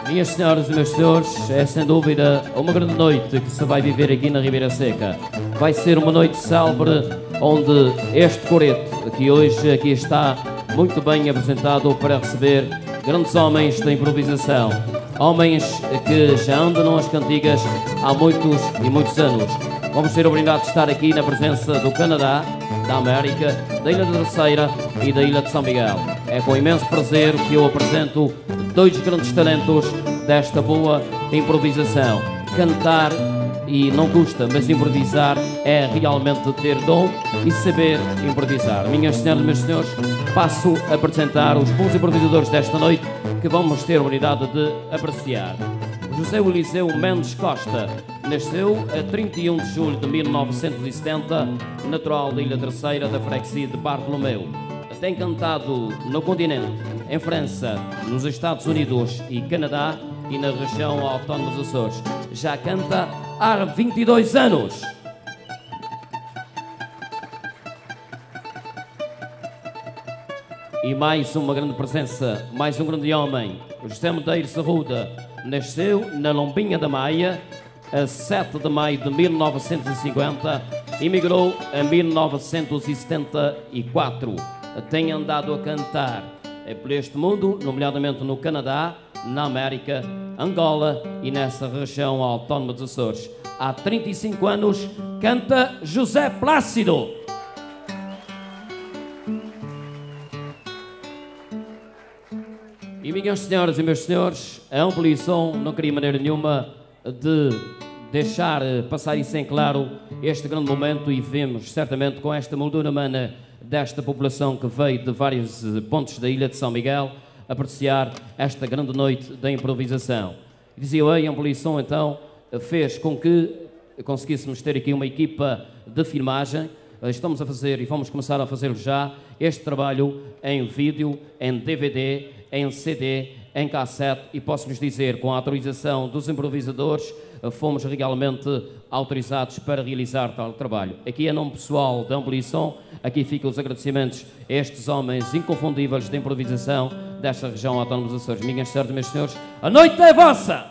Minhas senhoras e meus senhores, é sem dúvida uma grande noite que se vai viver aqui na Ribeira Seca. Vai ser uma noite célebre onde este coreto, que hoje aqui está muito bem apresentado para receber grandes homens da improvisação. Homens que já andam nas cantigas há muitos e muitos anos. Vamos ter a oportunidade de estar aqui na presença do Canadá, da América, da Ilha da Terceira e da Ilha de São Miguel. É com imenso prazer que eu apresento dois grandes talentos desta boa improvisação. Cantar e não custa, mas improvisar é realmente ter dom e saber improvisar. Minhas senhoras e meus senhores, passo a apresentar os bons improvisadores desta noite que vamos ter a oportunidade de apreciar. José Eliseu Mendes Costa nasceu a 31 de julho de 1970, natural da Ilha Terceira, da freguesia de Bartolomeu. Tem cantado no continente, em França, nos Estados Unidos e Canadá e na região autónoma dos Açores. Já canta há 22 anos. E mais uma grande presença, mais um grande homem, José Medeiros Arruda. Nasceu na Lombinha da Maia, a 7 de maio de 1950, emigrou em 1974. Tem andado a cantar por este mundo, nomeadamente no Canadá, na América, Angola e nessa região autónoma dos Açores. Há 35 anos canta José Plácido. E minhas senhoras e meus senhores, a Ampliação não queria maneira nenhuma de deixar passar isso em claro este grande momento e vemos certamente com esta moldura humana desta população que veio de vários pontos da Ilha de São Miguel apreciar esta grande noite da improvisação. Dizia eu, a Ampliação então fez com que conseguíssemos ter aqui uma equipa de filmagem. Estamos a fazer e vamos começar a fazer já este trabalho em vídeo, em DVD, em CD, em cassete e posso-vos dizer, com a autorização dos improvisadores, fomos realmente autorizados para realizar tal trabalho. Aqui, em nome pessoal da Ampliação, aqui ficam os agradecimentos a estes homens inconfundíveis de improvisação desta região autónoma dos Açores. Minhas senhoras e meus senhores, a noite é vossa!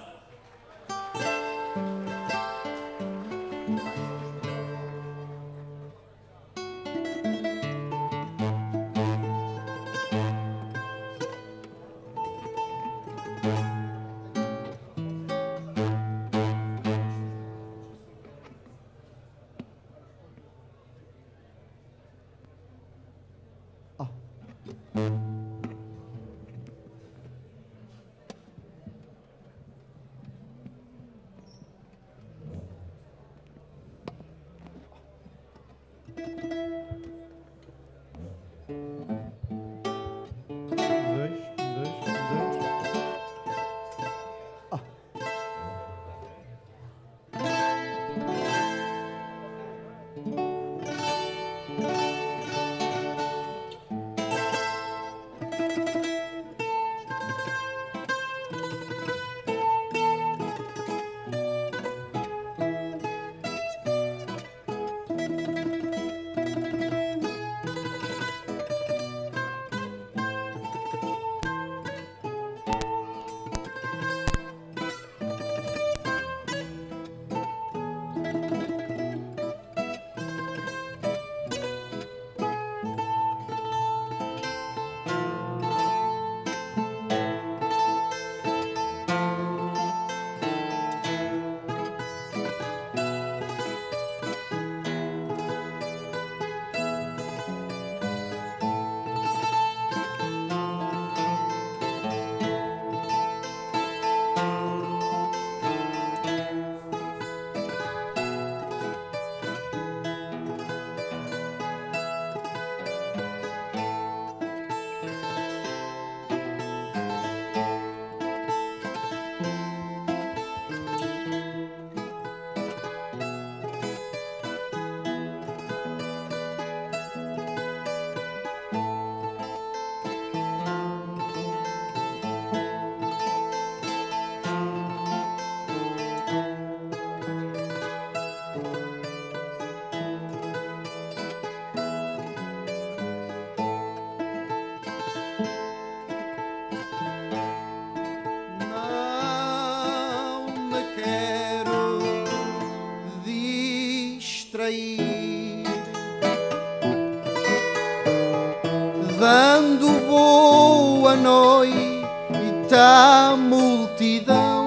distrair, dando boa noite à multidão,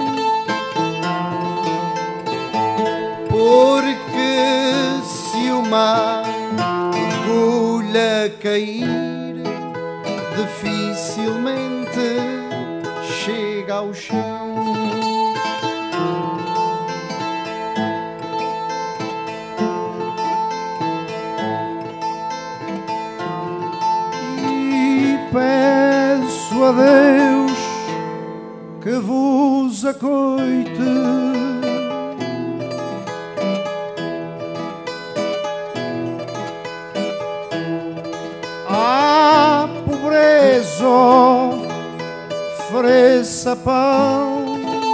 porque se uma agulha cair, dificilmente chega ao chão. E peço a Deus que vos acoite, à pobreza ofereça pão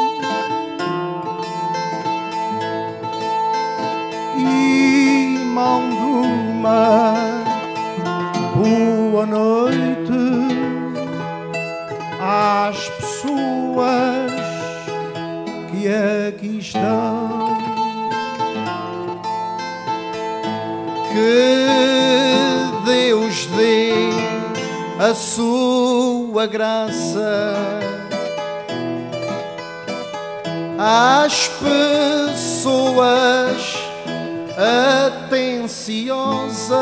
e mande uma boa noite às pessoas que aqui estão. Que Deus dê a sua graça às pessoas atenciosas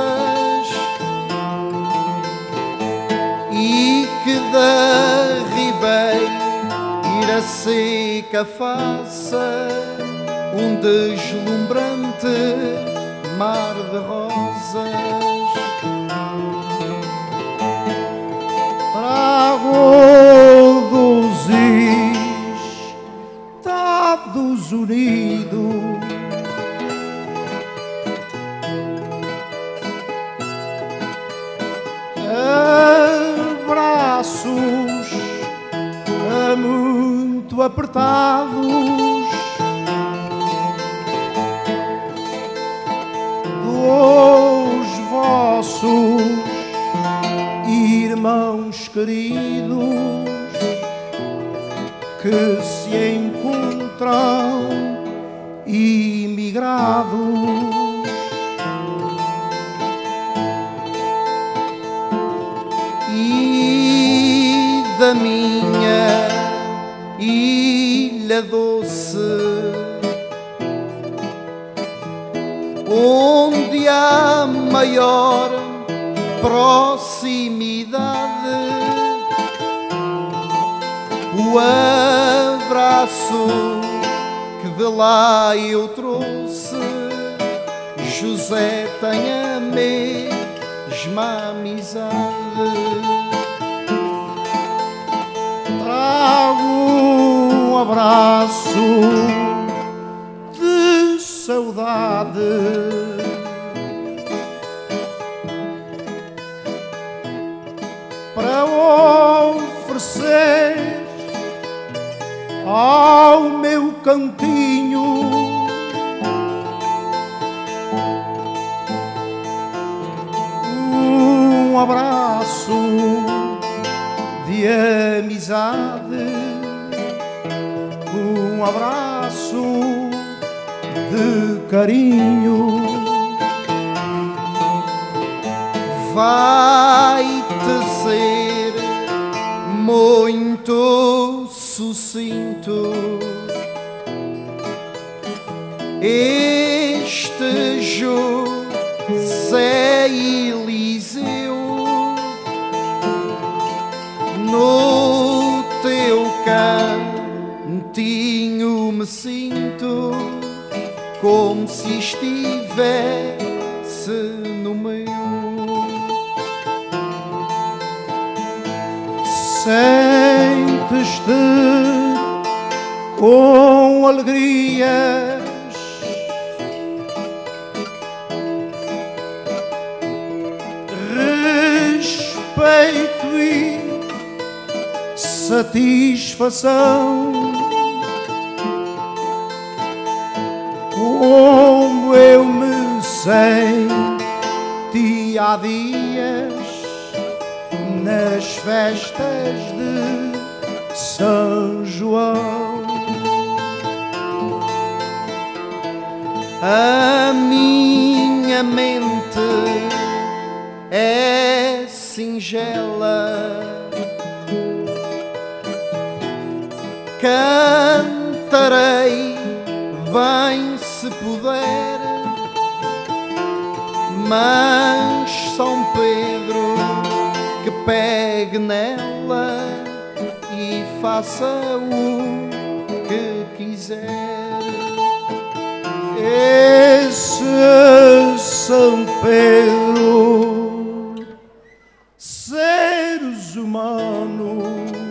e que da ribeira seca faça um deslumbrante mar de rosas. Trago dos Estados Unidos abraços muito apertados dos vossos irmãos queridos que se encontram imigrados. E da minha ilha doce, onde há maior proximidade, o abraço que de lá eu trouxe, José tem a mesma amizade. Trago um abraço de saudade para oferecer ao meu cantinho um abraço de amizade, um abraço de carinho. Vai-te ser muito sucinto este José Eliseu, no teu cantinho me sinto como se estivesse no meu. Sentes-te com alegrias respeito e satisfação, como eu me senti há dias nas festas de São João. A minha mente é singela, cantarei bem se puder, mas São Pedro que pegue nela e faça o que quiser. Esse São Pedro, seres humanos,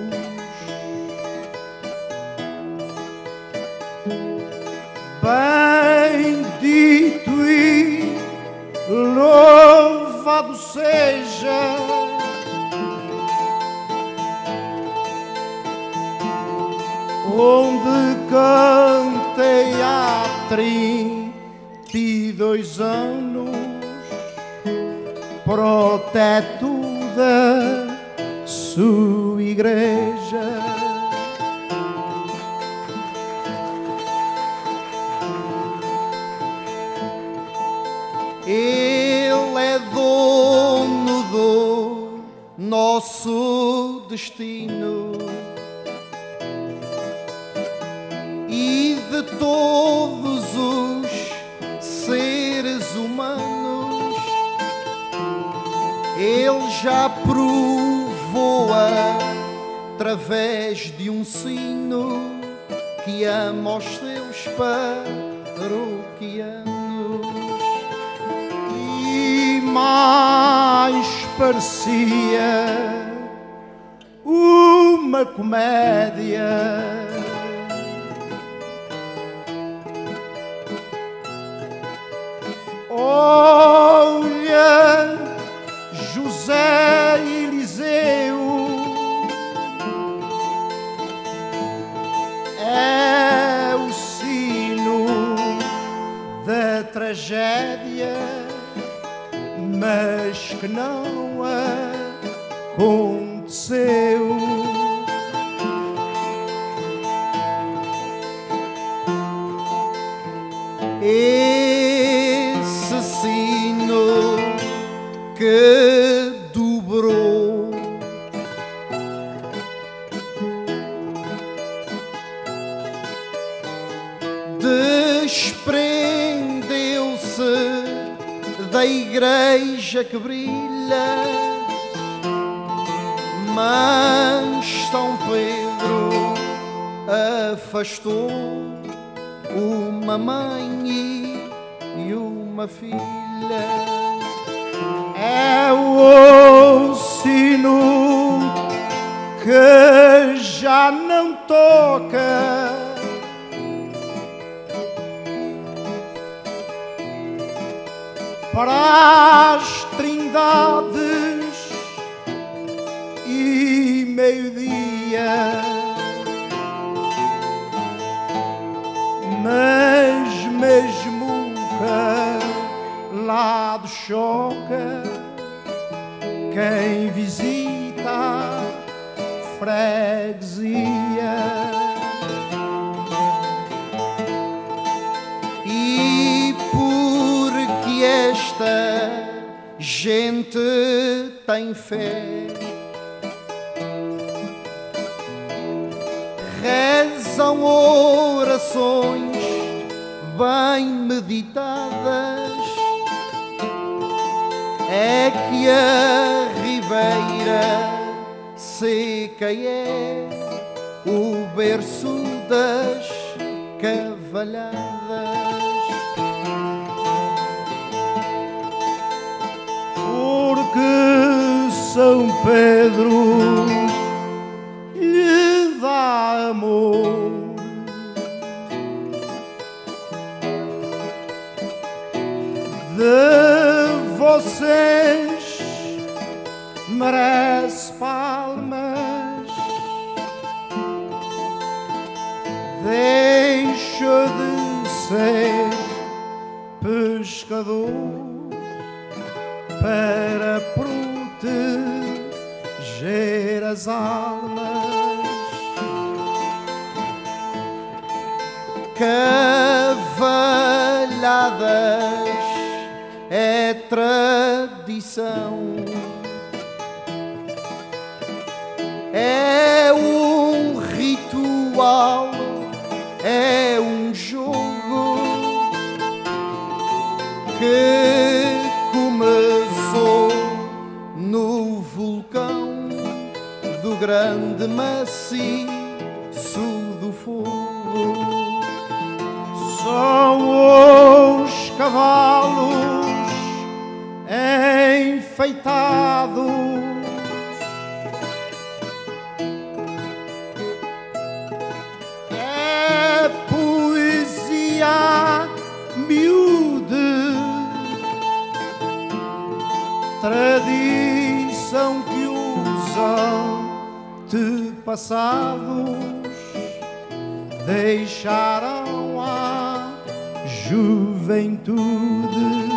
bendito e louvado seja onde cantei há 32 anos, proteto da sua igreja. Ele é dono do nosso destino e de todos os seres humanos. Ele já provou através de um sino que ama os seus paroquianos. E mais parecia uma comédia. Olha, José Eliseu, é o sino da tragédia, mas que não aconteceu. Esse sino que dobrou desprendeu-se da igreja que brilha, mas São Pedro afastou uma mãe e uma filha. É o sino que já não toca, para as trindades e meio-dia, mas mesmo calado choca quem visita a freguesia. E porque esta gente tem fé, rezam orações bem meditadas, é que a ribeira seca é o berço das cavalhadas. Porque São Pedro lhe dá amor, de vocês merece palmas, deixa de ser pescador para proteger as almas. Cavalheiro talhadas é tradição. É um ritual, é um jogo que começou no vulcão do grande maciço do fogo. São os cavalos enfeitados, é poesia miúde, tradição que usa antepassados deixaram a juventude.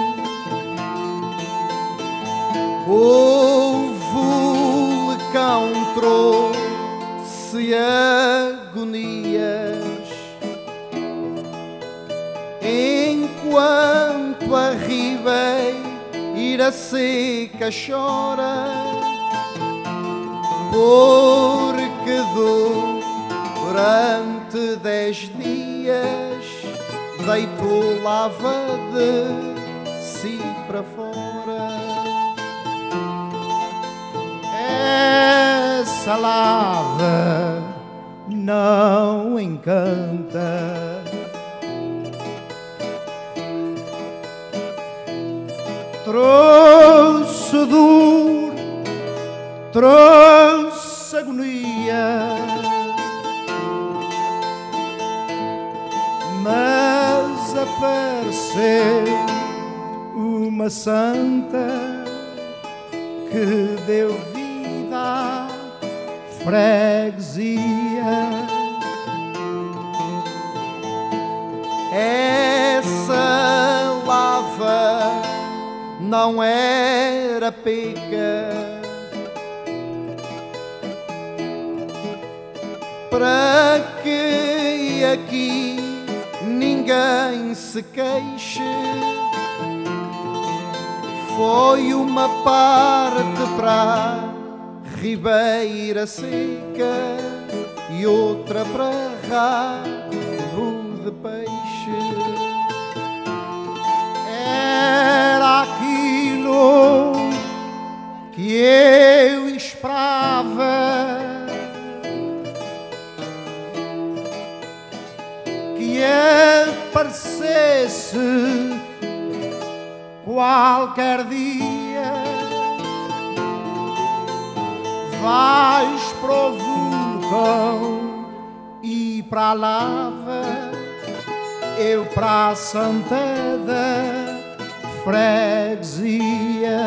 O vulcão trouxe agonias enquanto a ribeira seca chora, porque durante 10 dias deitou lava de si para fora. Essa lava não encanta, trouxe dor, trouxe agonia, mas apareceu uma santa que deu vida à freguesia. Essa lava não era peca, para que aqui ninguém se queixe. Foi uma parte para a ribeira seca e outra para rabo de peixe. Era aquilo que eu esperava, que aparecesse qualquer dia. Vais para o vulcão e para a lava, eu para a santa da freguesia.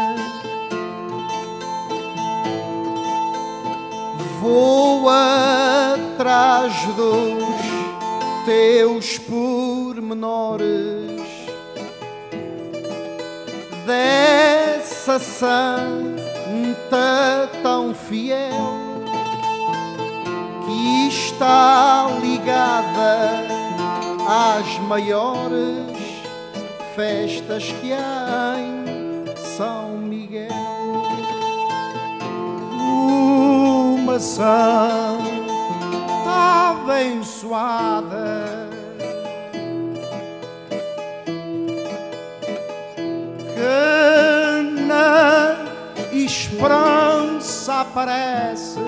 Vou atrás dos teus pormenores, dessa santa tão fiel que está ligada às maiores festas que há em São Miguel. Uma santa abençoada que na esperança aparece,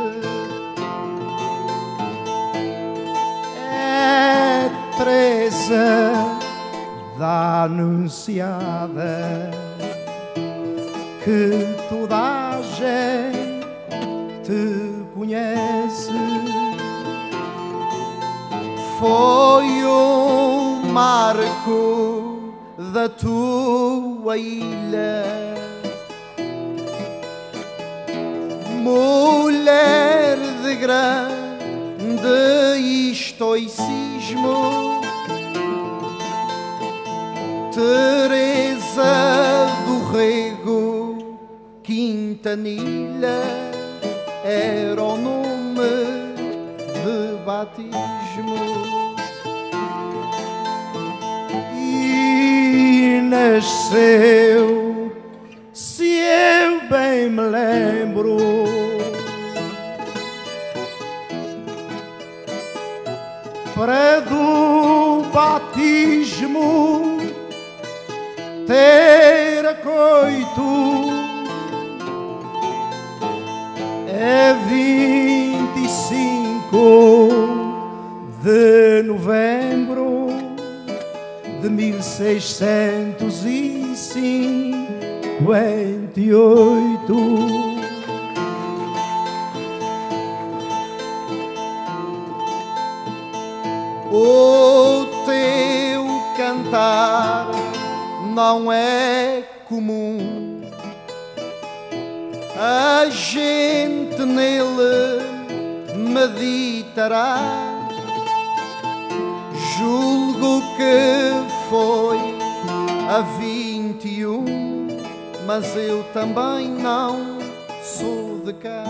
é Teresa da Anunciada, que toda a gente conhece. Foi um marco da tua ilha, mulher de grande estoicismo, Teresa do Rego Quintanilha era o nome de batismo. nasceu, se eu bem me lembro. Para do batismo ter acoito é 25 de novembro de 1658. O teu cantar não é comum, a gente nele meditará. Julgo que foi a 21, mas eu também não sou de cá.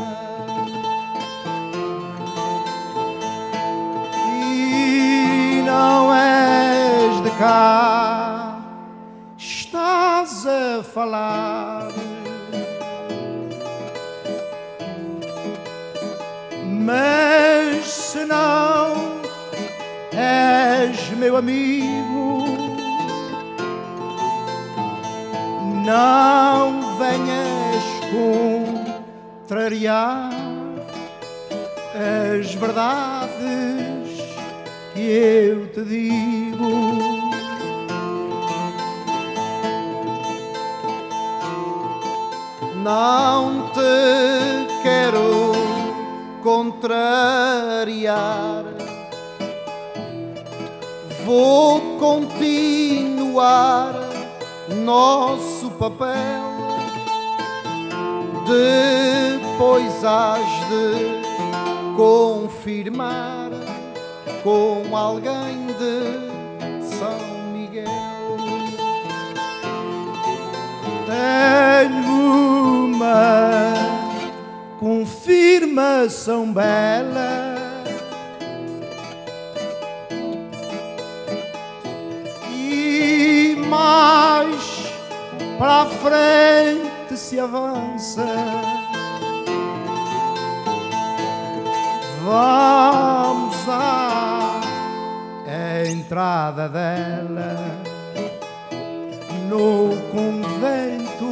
Não és de cá, estás a falar, mas se não és meu amigo, não venhas contrariar as verdades que eu te digo. Não te quero contrariar, vou continuar nosso papel. Depois hás de confirmar com alguém de São Miguel. Tenho uma confirmação bela e mais para a frente se avança. Vamos à entrada dela no convento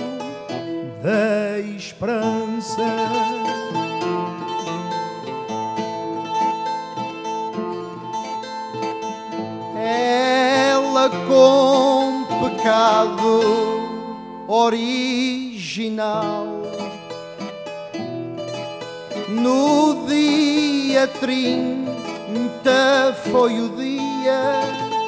da Esperança. Ela com pecado original no dia 30 foi o dia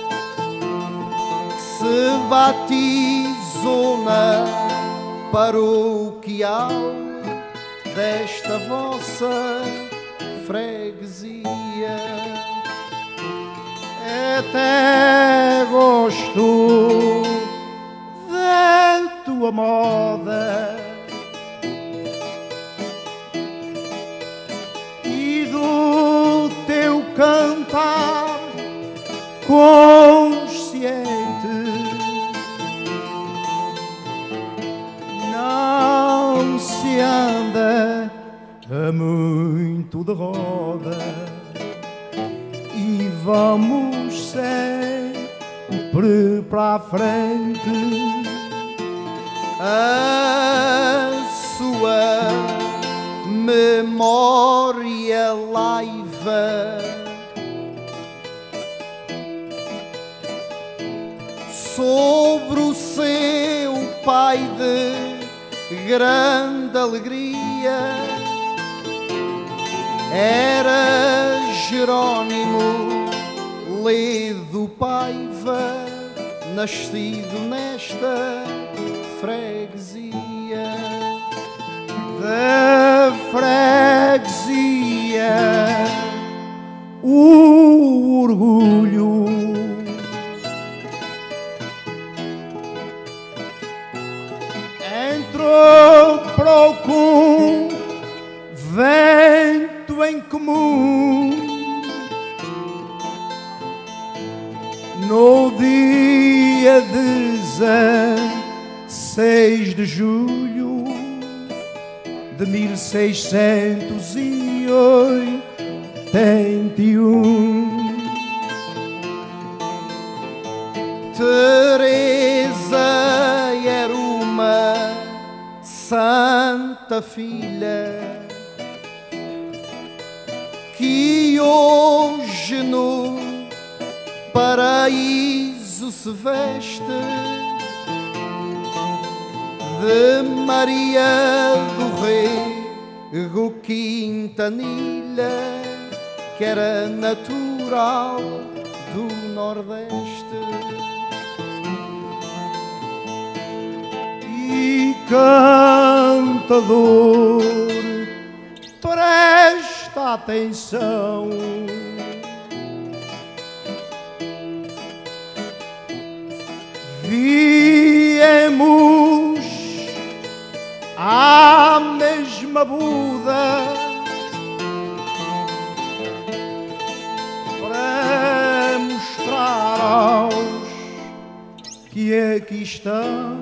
que se batizou na paroquial desta vossa freguesia. Até gosto da tua moda cantar consciente. Não se anda muito de roda e vamos sempre para a frente. A sua memória laiva sobre o seu pai de grande alegria. Era Jerónimo Ledo Paiva, nascido nesta freguesia. Da freguesia o orgulho entrou para o convento em comum no dia 19 6 de julho de 1681. Teresa era uma santa filha que hoje no paraíso se veste de Maria do Rego Quintanilha, que era natural do Nordeste. E cantador, presta atenção, viemos à mesma Buda para mostrar aos que aqui estão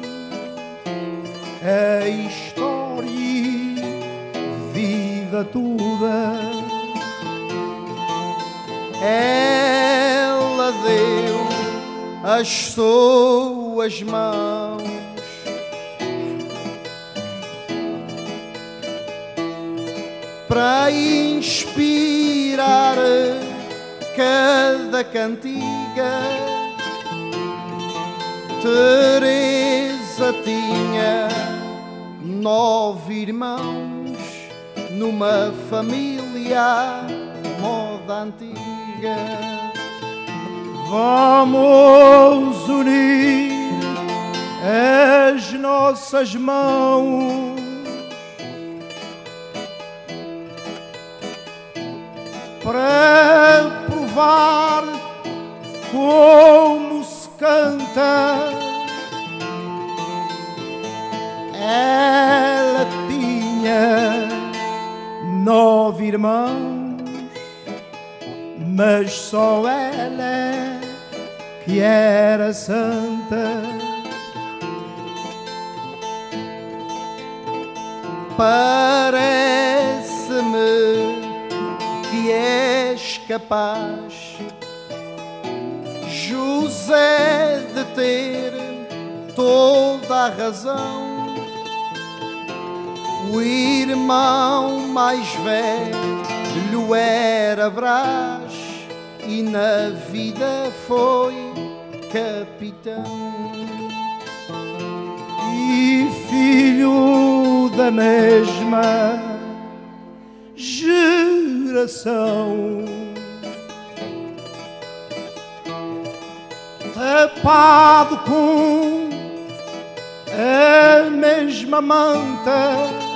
a história e vida toda. Ela deu as suas mãos para inspirar cada cantiga. Teresa tinha 9 irmãos numa família moda antiga. Vamos unir as nossas mãos para provar como se canta. Ela tinha 9 irmãos, mas só ela que era santa. Parece-me que és capaz, José, de ter toda a razão. O irmão mais velho era Brás e na vida foi capitão. E filho da mesma geração, tapado com a mesma manta,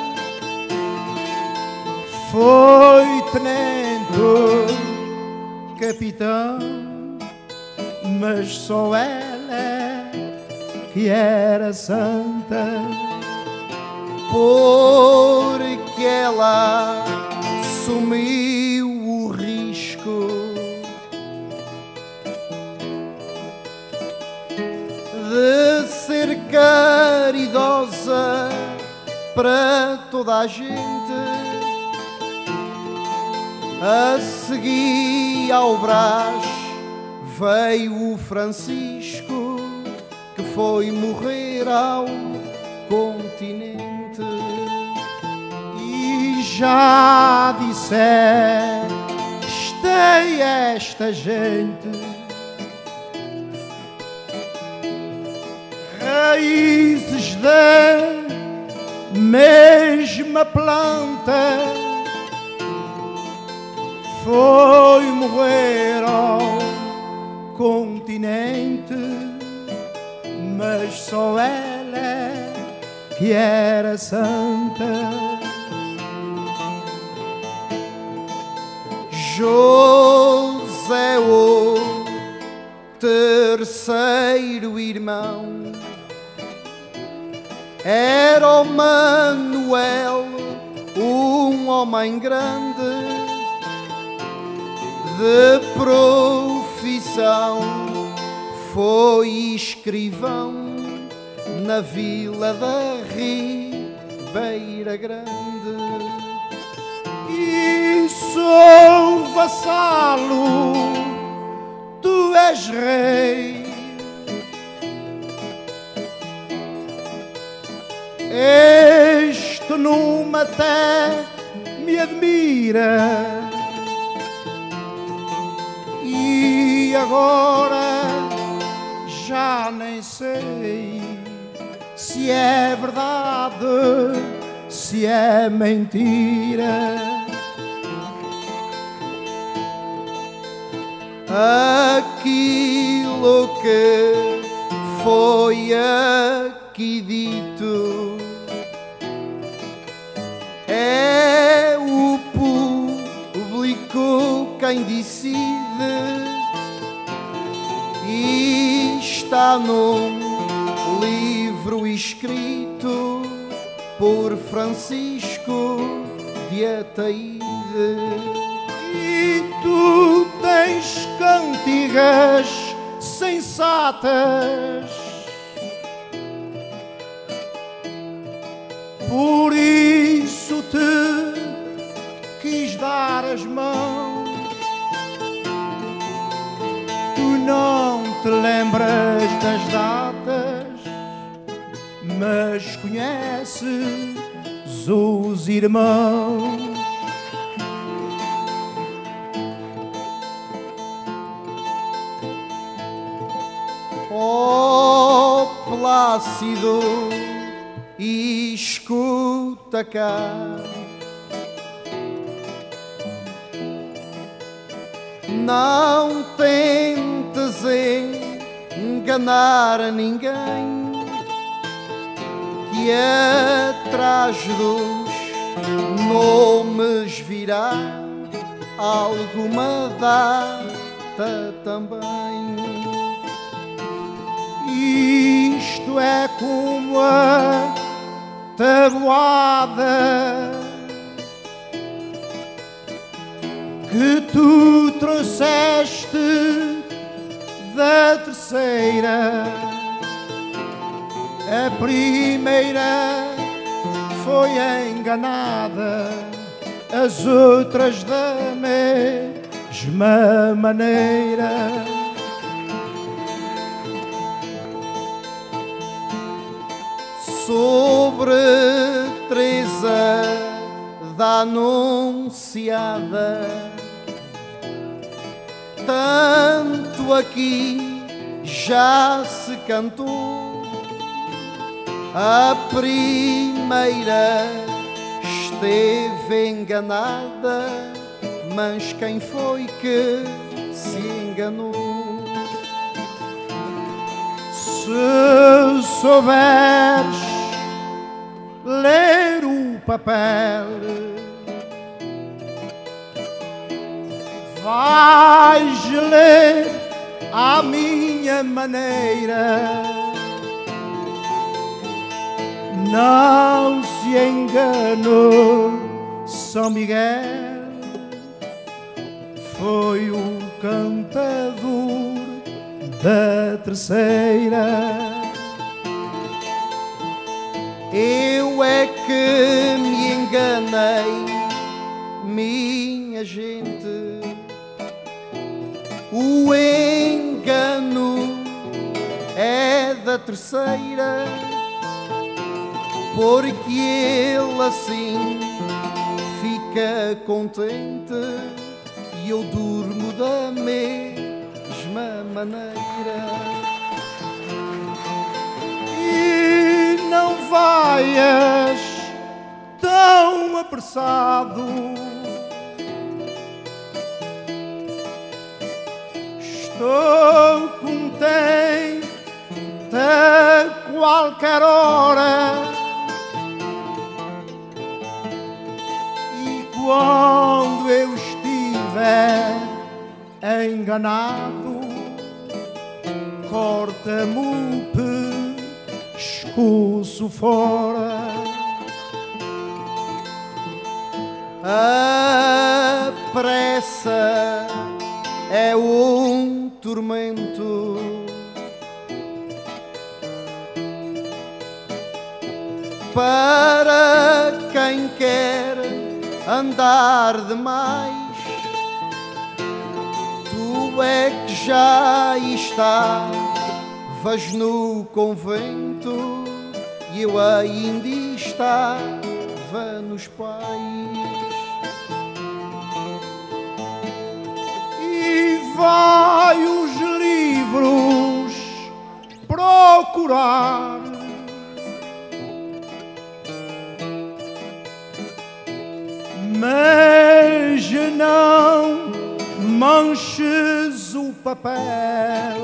foi tenente capitão, mas só ela que era santa, porque ela assumiu o risco de ser caridosa para toda a gente. A seguir ao Brás veio o Francisco, que foi morrer ao continente. E já disseste a esta gente, raízes da mesma planta, foi morrer ao continente, mas só ela que era santa. José, o terceiro irmão, era o Manuel, um homem grande de profissão, foi escrivão na vila da Ribeira Grande. E sou vassalo, tu és rei. Este numa até me admira. E agora já nem sei se é verdade, se é mentira. Aquilo que foi aqui dito é o público quem decide, e está num livro escrito por Francisco de Ataíde. E tu tens cantigas sensatas, por isso te quis dar as mãos. Tu não te lembras das datas, mas conheces os irmãos. Oh, Plácido, escuta cá, não tentes enganar ninguém, que atrás dos nomes virá alguma data também. Isto é como a tabuada que tu trouxeste da terceira. A primeira foi enganada, as outras da mesma maneira. Sobre Teresa da Anunciada, tanto aqui já se cantou. A primeira esteve enganada, mas quem foi que se enganou? Se souberes ler o papel, vais ler à minha maneira. Não se enganou, São Miguel foi o cantador da terceira. Eu é que me enganei, minha gente. O engano é da terceira, porque ele assim fica contente e eu durmo da mesma maneira. E não vaias tão apressado, estou contente a qualquer hora, e quando eu estiver enganado, corta-me o pescoço fora. A pressa é um tormento para quem quer andar demais. Tu é que já estavas no convento e eu ainda estava nos pais. E vai os livros procurar, mas não manches o papel.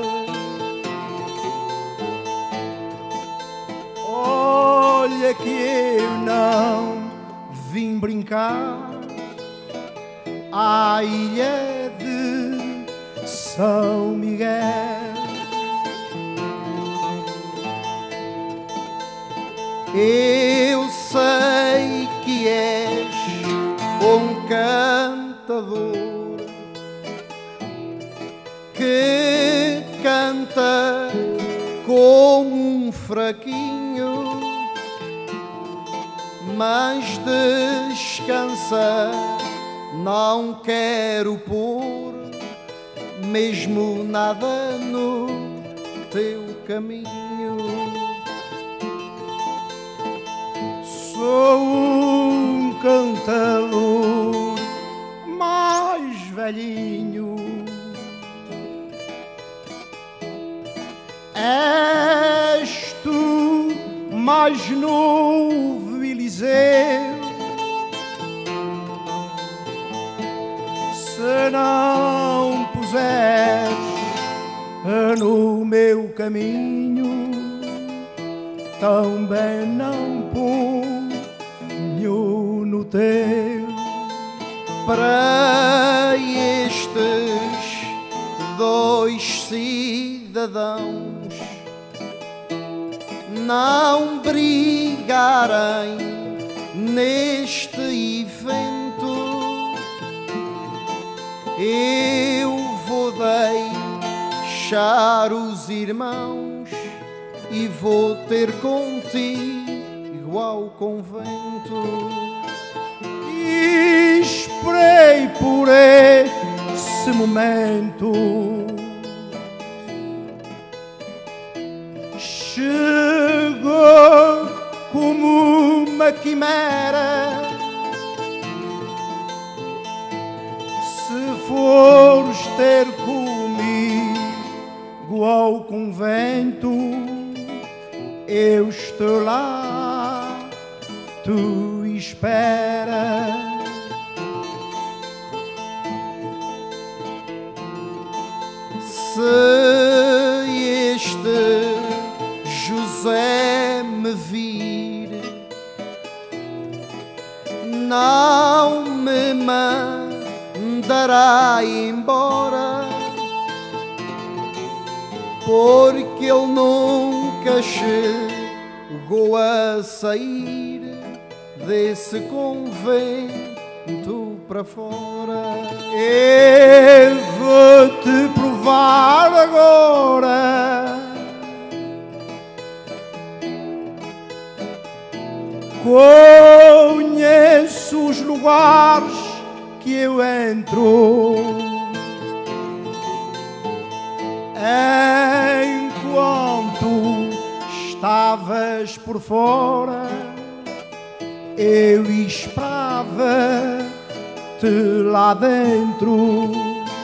Olha que eu não vim brincar à ilha de São Miguel. Eu sei que és um cantador que canta como um fraquinho, mas descansa, não quero pôr mesmo nada no teu caminho. Sou um cantador mais velhinho, és tu mais novo, Eliseu. Se não puseres no meu caminho, também não ponho no teu. Para estes dois cidadãos não brigarem neste evento, eu vou deixar os irmãos e vou ter contigo ao convento. E esperei por esse momento, chegou como uma quimera. Se fores ter comigo ao convento, eu estou lá, tu espera. Se este José me vir, não me mandará embora, porque ele nunca chegou a sair desse convento para fora. Eu vou-te provar agora conheço os lugares que eu entro. Enquanto estavas por fora, eu esperava-te lá dentro.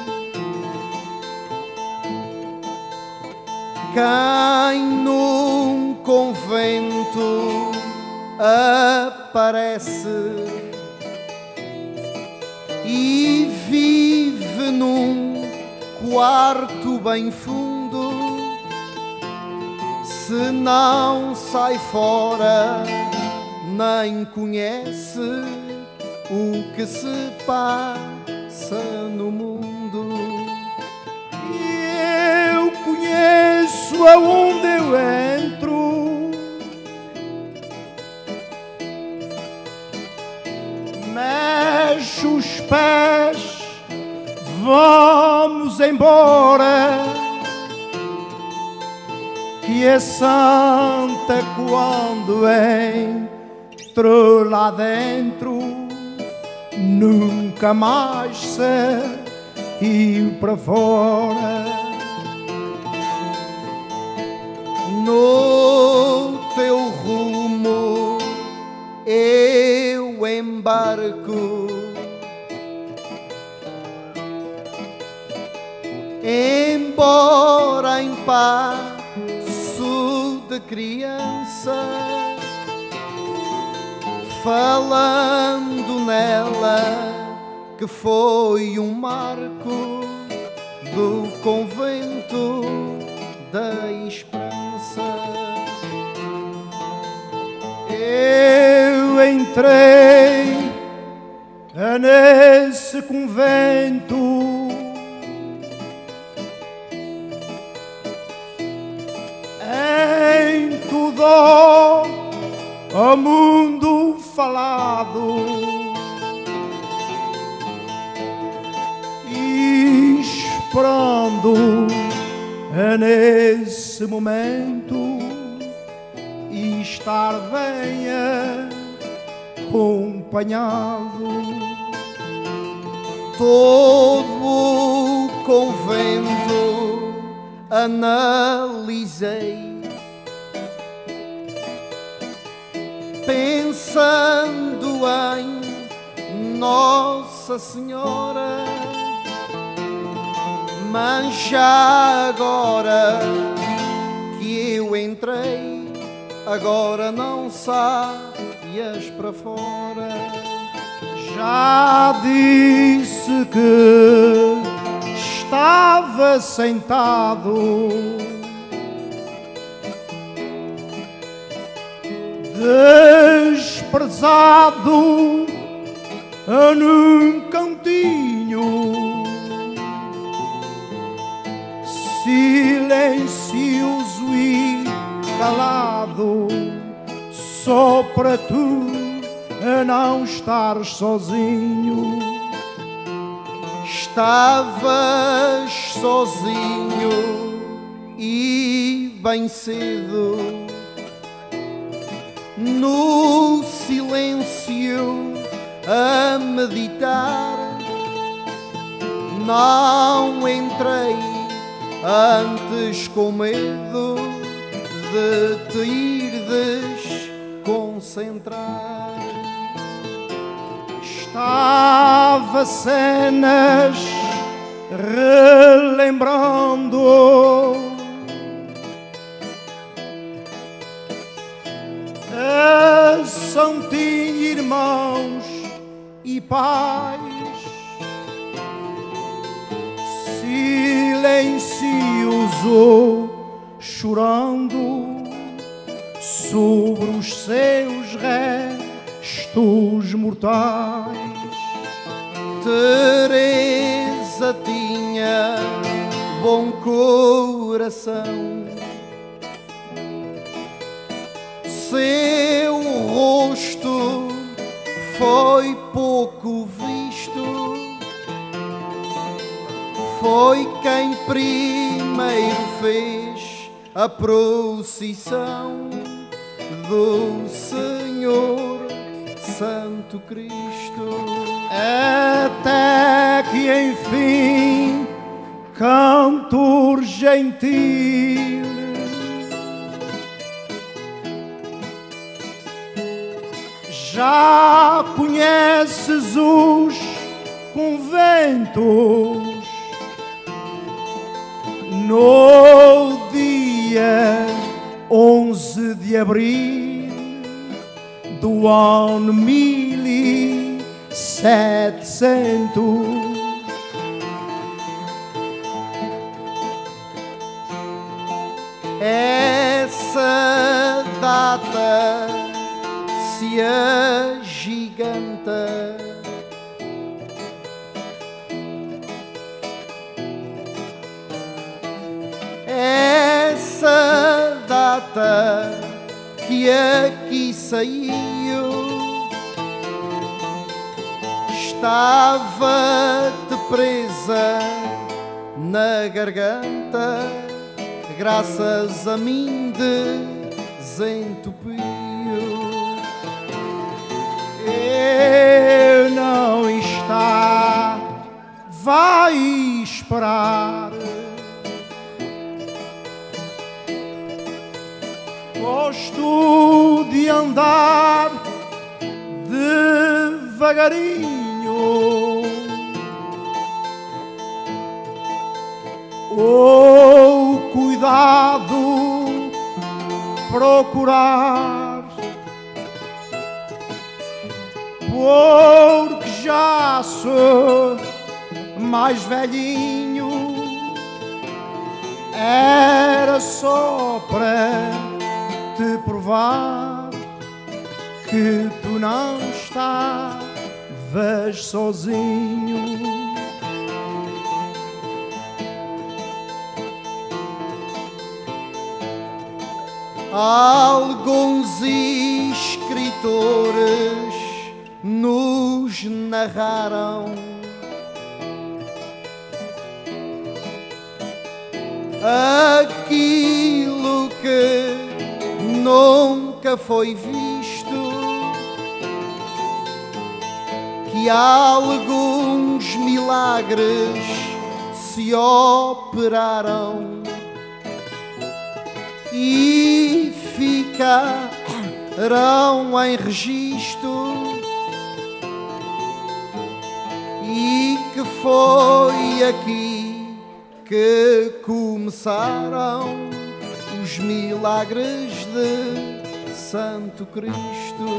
Quem num convento aparece e vive num quarto bem fundo, se não sai fora nem conhece o que se passa no mundo. E eu conheço aonde eu entro, mexe os pés, vamos embora, que a santa quando entre lá dentro, nunca mais sair para fora. No teu rumo eu embarco, embora em passo de criança, falando nela que foi um marco do convento da esperança. Eu entrei nesse convento, em tudo o mundo falado, e esperando nesse momento e estar bem acompanhado. Todo o convento analisei, pensando em Nossa Senhora, mas já agora que eu entrei, agora não saias para fora. Já disse que estava sentado desprezado num cantinho, silencioso e calado, só para tu não estares sozinho. Estavas sozinho e bem cedo, no silêncio a meditar. Não entrei antes com medo de te ir desconcentrar. Estava cenas relembrando, a santinho irmãos e pais, silencioso chorando sobre os seus restos mortais. Teresa tinha bom coração, seu rosto foi pouco visto, foi quem primeiro fez a procissão do Senhor Santo Cristo. Até que enfim, cantor gentil, já conheces os conventos. No dia 11 de abril do ano 1700, essa data se agiganta, essa data que aqui saiu estava-te presa na garganta, graças a mim desentupiu. vai esperar. Gosto de andar devagarinho, cuidado procurar, porque já sou mais velhinho. Era só para te provar que tu não estavas sozinho. Alguns escritores nos narraram aquilo que nunca foi visto, que alguns milagres se operaram e ficarão em registro, e que foi aqui que começaram os milagres de Santo Cristo.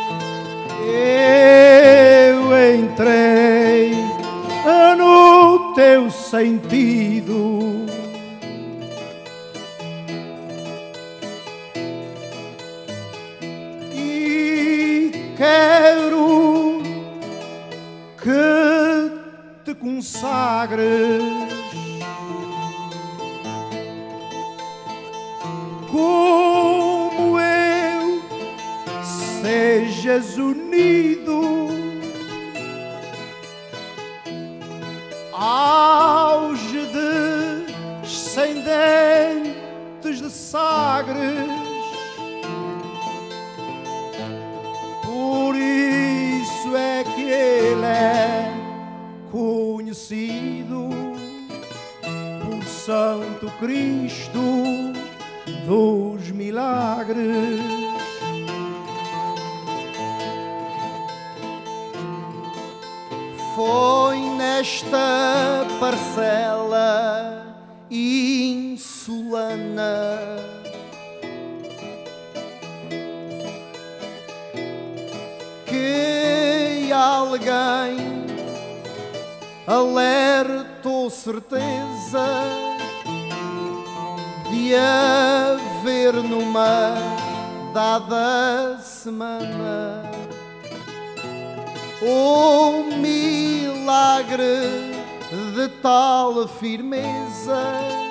Eu entrei no teu sentido, e quero que te consagres como eu, sejas unido aos descendentes de Sagres. Por isso é que ele é conhecido por Santo Cristo dos milagres. Foi nesta parcela insulana que alguém alertou certeza de haver numa dada semana um milagre de tal firmeza,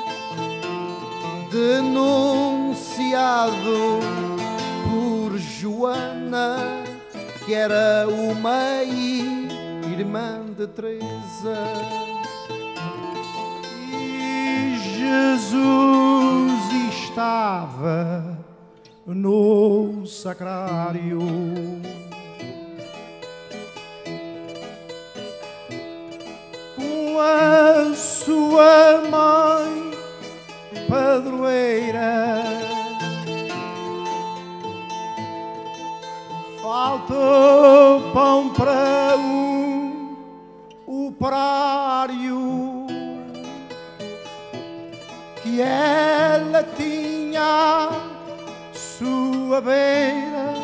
denunciado por Joana, que era uma irmã de Teresa. E Jesus estava no sacrário, com a sua mãe padroeira. Faltou pão para um operário que ela tinha à sua beira.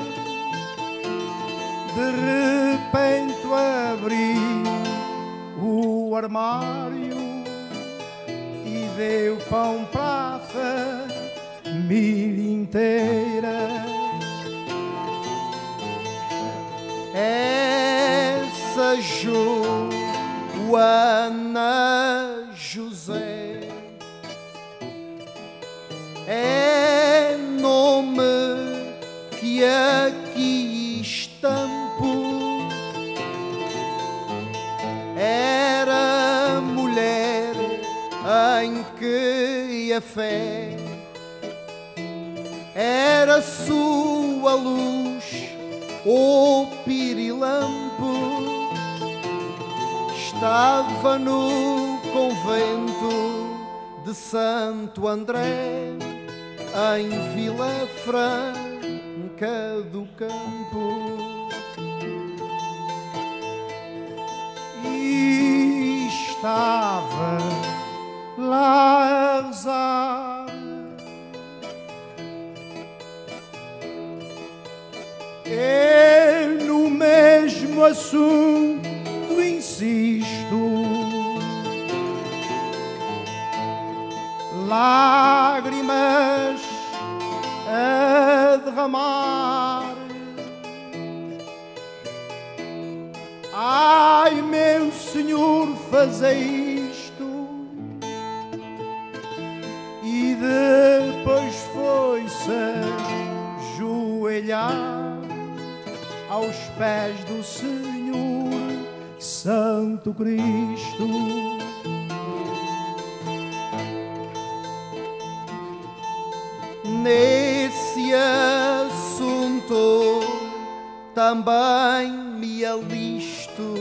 De repente abriu o armário e deu pão para a família inteira. Essa Joana José é nome que aqui estampo. Era mulher em que a fé era sua luz, o pirilampo. estava no convento de Santo André, em Vila Franca do Campo, e estava lá a rezar. Eu no mesmo assunto insisto, lágrimas a derramar. Ai, meu Senhor, fazei isto. E depois foi-se ajoelhar aos pés do Senhor Santo Cristo. Nesse assunto também me alisto,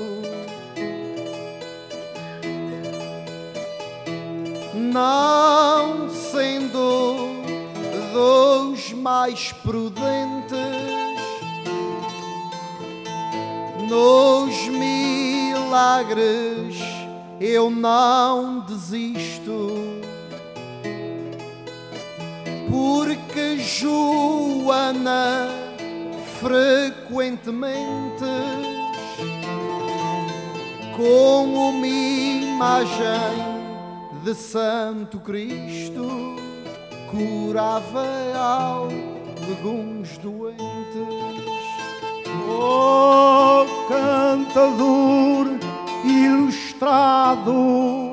não sendo dos mais prudentes, nos milagres eu não desisto, porque Joana frequentemente com uma imagem de Santo Cristo curava alguns doentes. Oh, cantador ilustrado,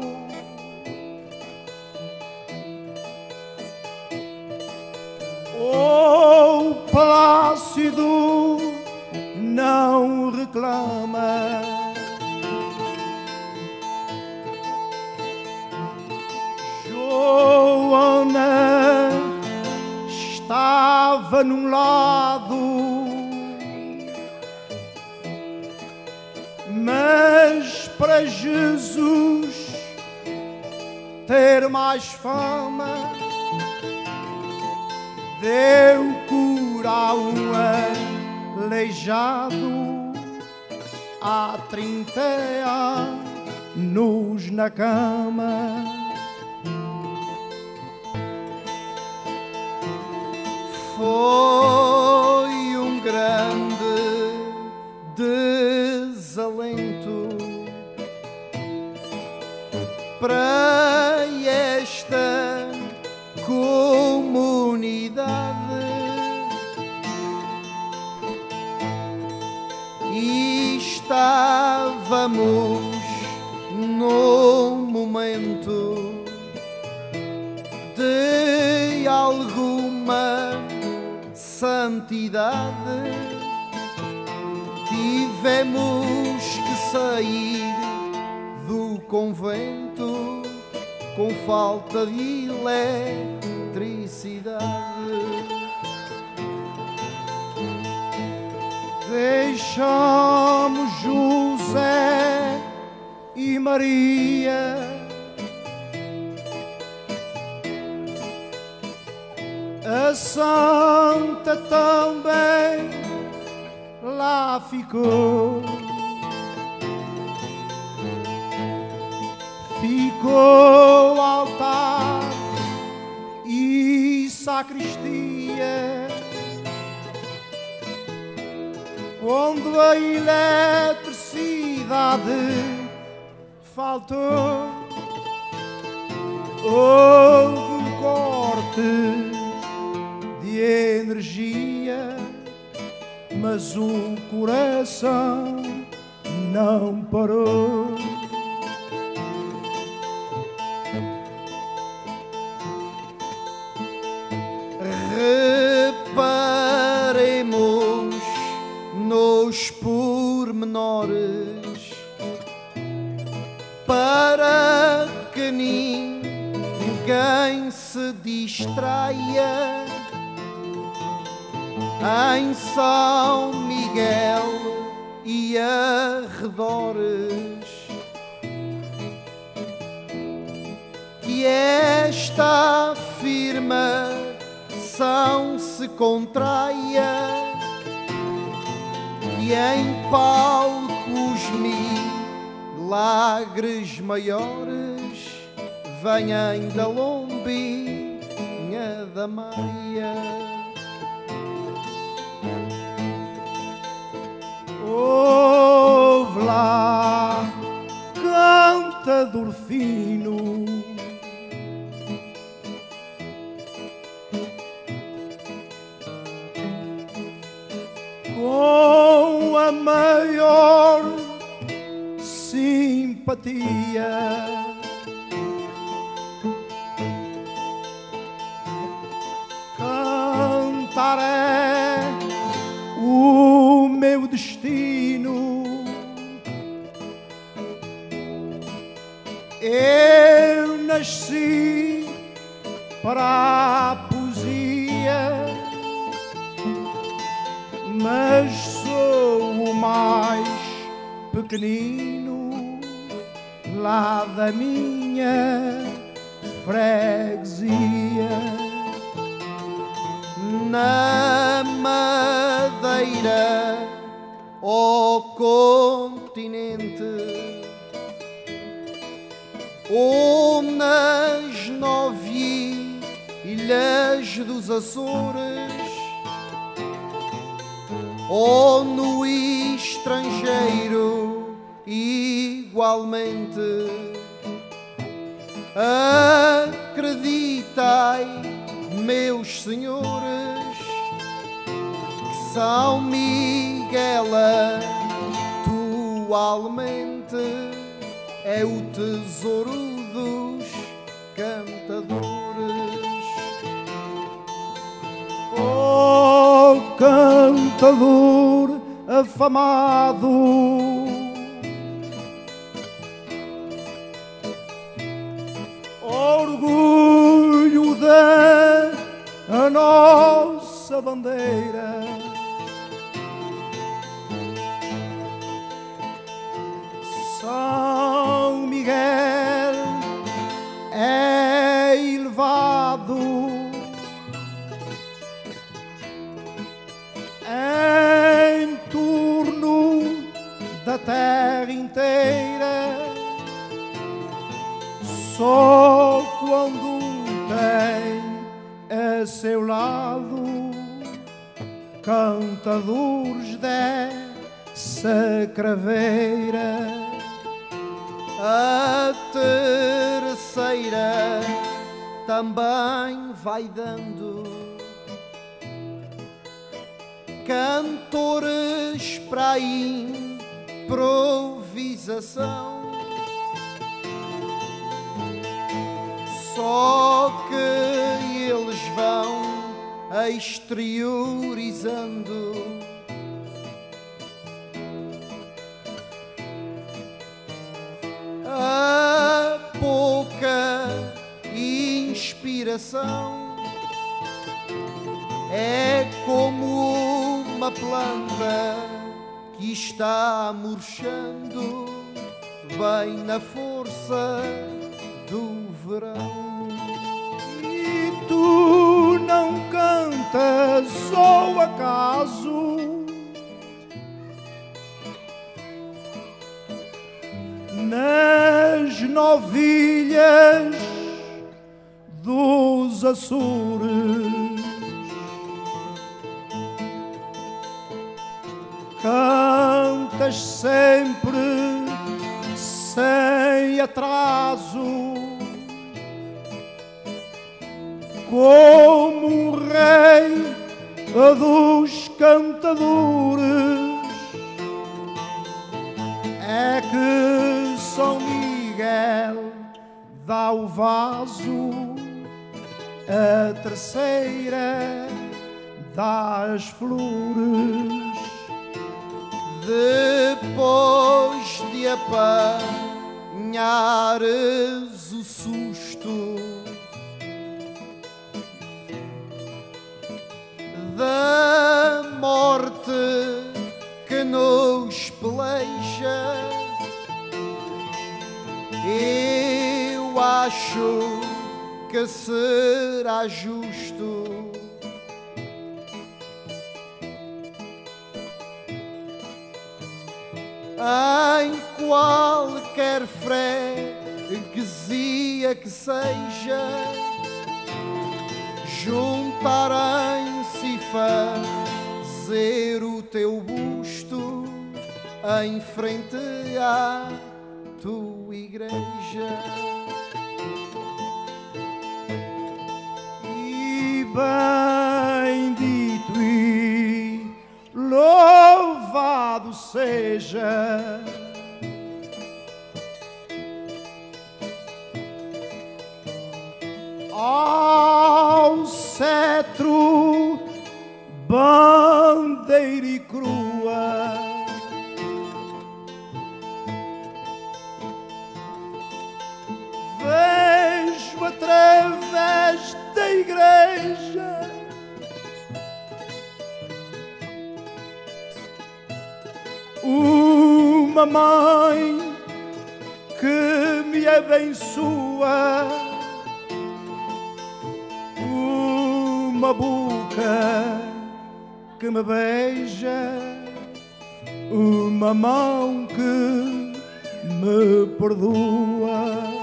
oh, Plácido não reclama, Joana estava num lado, mas para Jesus ter mais fama, deu cura a um aleijado há 30 anos na cama. Foi um grande desalento para esta comunidade, e estávamos num momento de alguma santidade. Tivemos que sair do convento com falta de eletricidade. Deixamos José e Maria a santa também lá ficou. Ficou altar e sacristia. Quando a eletricidade faltou, houve corte de energia, mas o coração não parou. Reparemos nos pormenores para que ninguém se distraia. Em São Miguel e arredores esta afirmação se contraia e em palcos milagres maiores venham da lombinha da Maia. Ouve lá, cantador fino, com a maior simpatia, cantar é o meu destino. Eu nasci para a poesia, mas sou o mais pequenino lá da minha freguesia. Na Madeira, ao continente, ou nas 9 ilhas dos Açores, ou no estrangeiro igualmente, acreditai, meus senhores, que São Miguel atualmente é o tesouro dos cantadores. Oh, cantador afamado, orgulho da nossa bandeira, São Miguel é elevado em torno da terra inteira, só quando tem a seu lado cantadores dessa craveira. A terceira também vai dando cantores para a improvisação, só que eles vão exteriorizando a pouca inspiração. É como uma planta que está murchando bem na força do verão. E tu não cantas ao acaso, nas 9 ilhas dos Açores, cantas sempre sem atraso, como o rei dos cantadores. É que São Miguel dá o vaso, a terceira dá as flores. Depois de apanhares o susto da morte que nos peleja, eu acho que será justo. Em qualquer freguesia que seja, juntarem-se e fazer o teu busto em frente à tua igreja. E bendito e louvado seja ao cetro, bandeira e crua, vejo através da igreja uma mãe que me abençoa, uma boca que me beija, uma mão que me perdoa.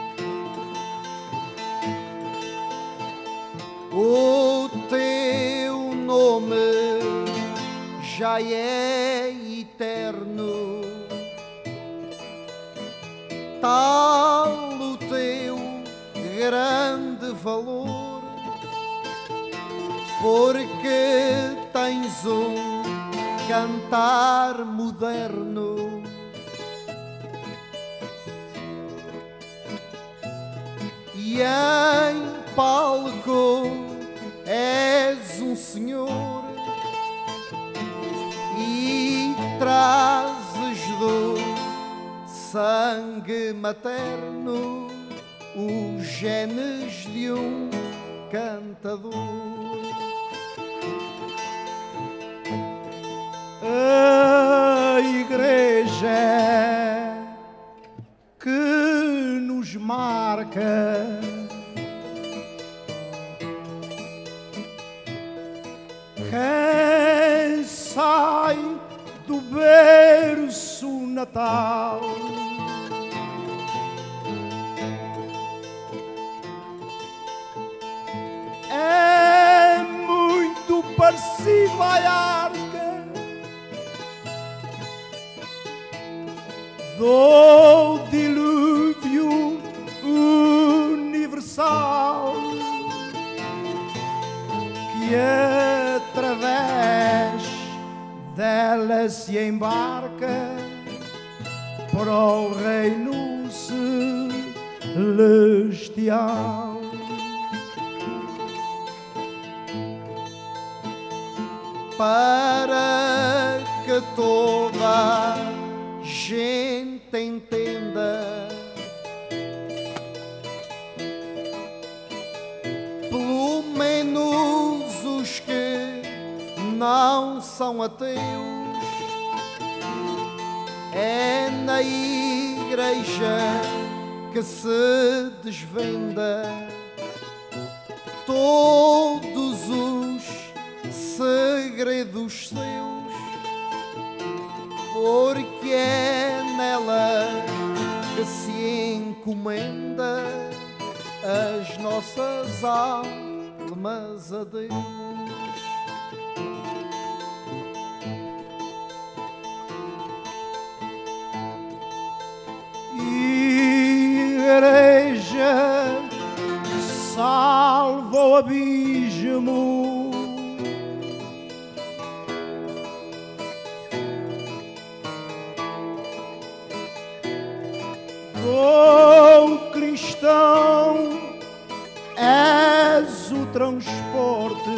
O teu nome já é eterno, tal o teu grande valor, porque tens um cantar moderno e em palco és um senhor e trazes do sangue materno os genes de um cantador. A igreja que nos marca quem sai do berço natal é muito parecido à arca do dilúvio universal, que através dela se embarca para o reino celestial. Para que toda a gente entenda, pelo menos os que não são ateus, é na igreja que se desvenda todos os segredos seus, porque é nela que se encomenda as nossas almas a Deus. Igreja, salva o abismo, oh cristão, és o transporte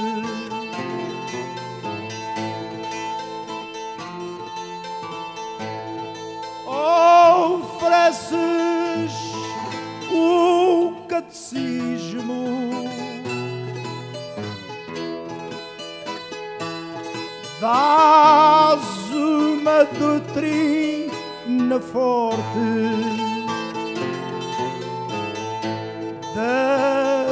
ofereces o catecismo, dás uma doutrina forte da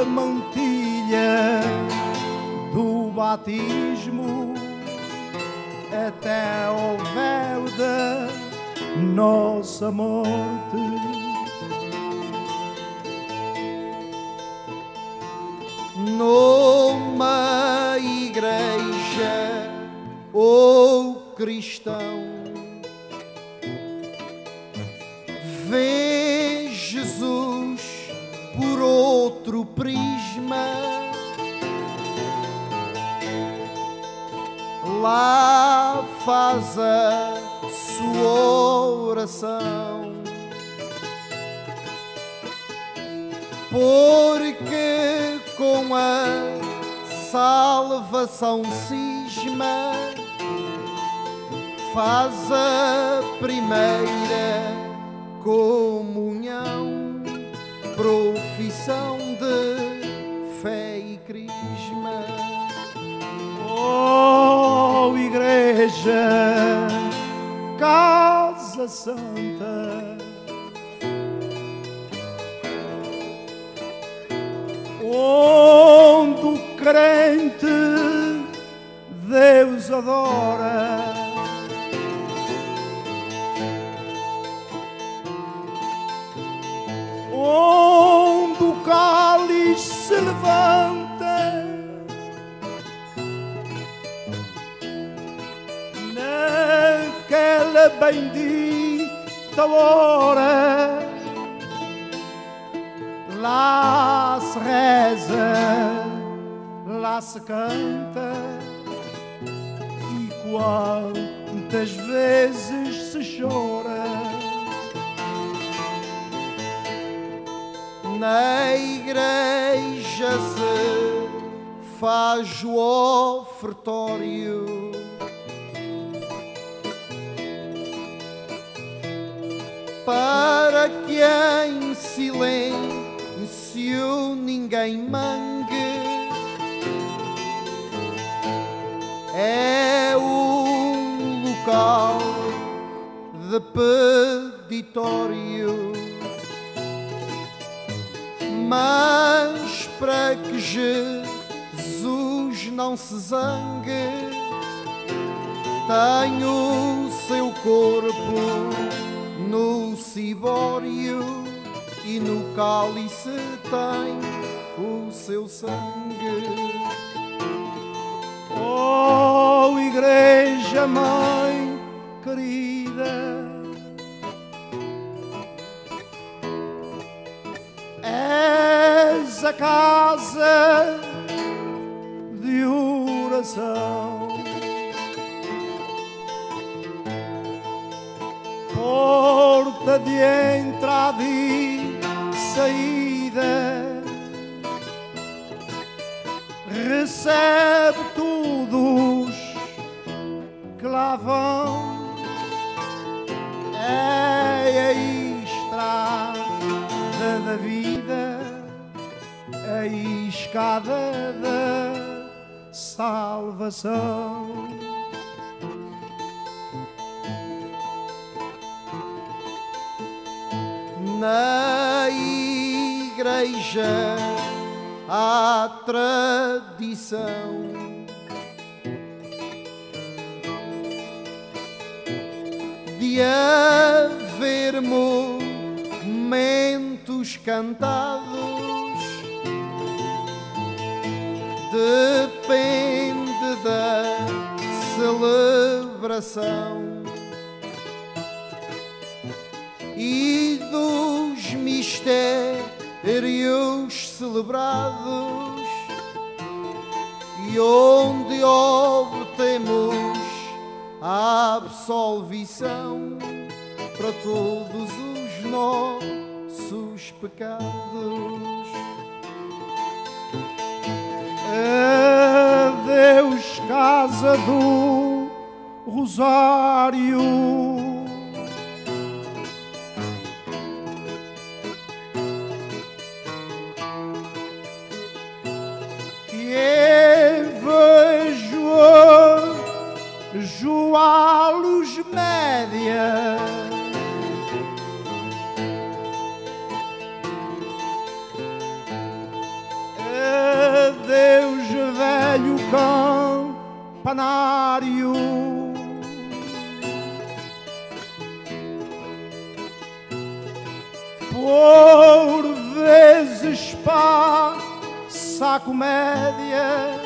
batismo até ao véu da nossa morte. Numa igreja ou cristão, vê Jesus por outro prisma. Lá faz a sua oração, porque com a salvação cisma faz a primeira comunhão, profissão de fé e crisma. Oh, Igreja, Casa Santa, onde o crente Deus adora, onde o cálice se levanta, naquela bendita hora. Lá se reza, lá se canta, e quantas vezes se chora. Na igreja se faz o ofertório, para que em silêncio ninguém mangue. É um local de peditório, mas para que Jesus não se zangue, tem o seu corpo no cibório e no cálice tem o seu sangue. Oh, Igreja Mãe querida, és a casa de oração, porta de entrada e saída, recebe todos que lá vão. É a estrada da vida, a escada da salvação. Na igreja há tradição de haver momentos cantados, depende da celebração e dos mistérios celebrados, e onde obtemos a absolvição para todos os nossos pecados. Adeus, casa do Rosário, a luz média, adeus velho cão campanário. Por vezes passa a comédia,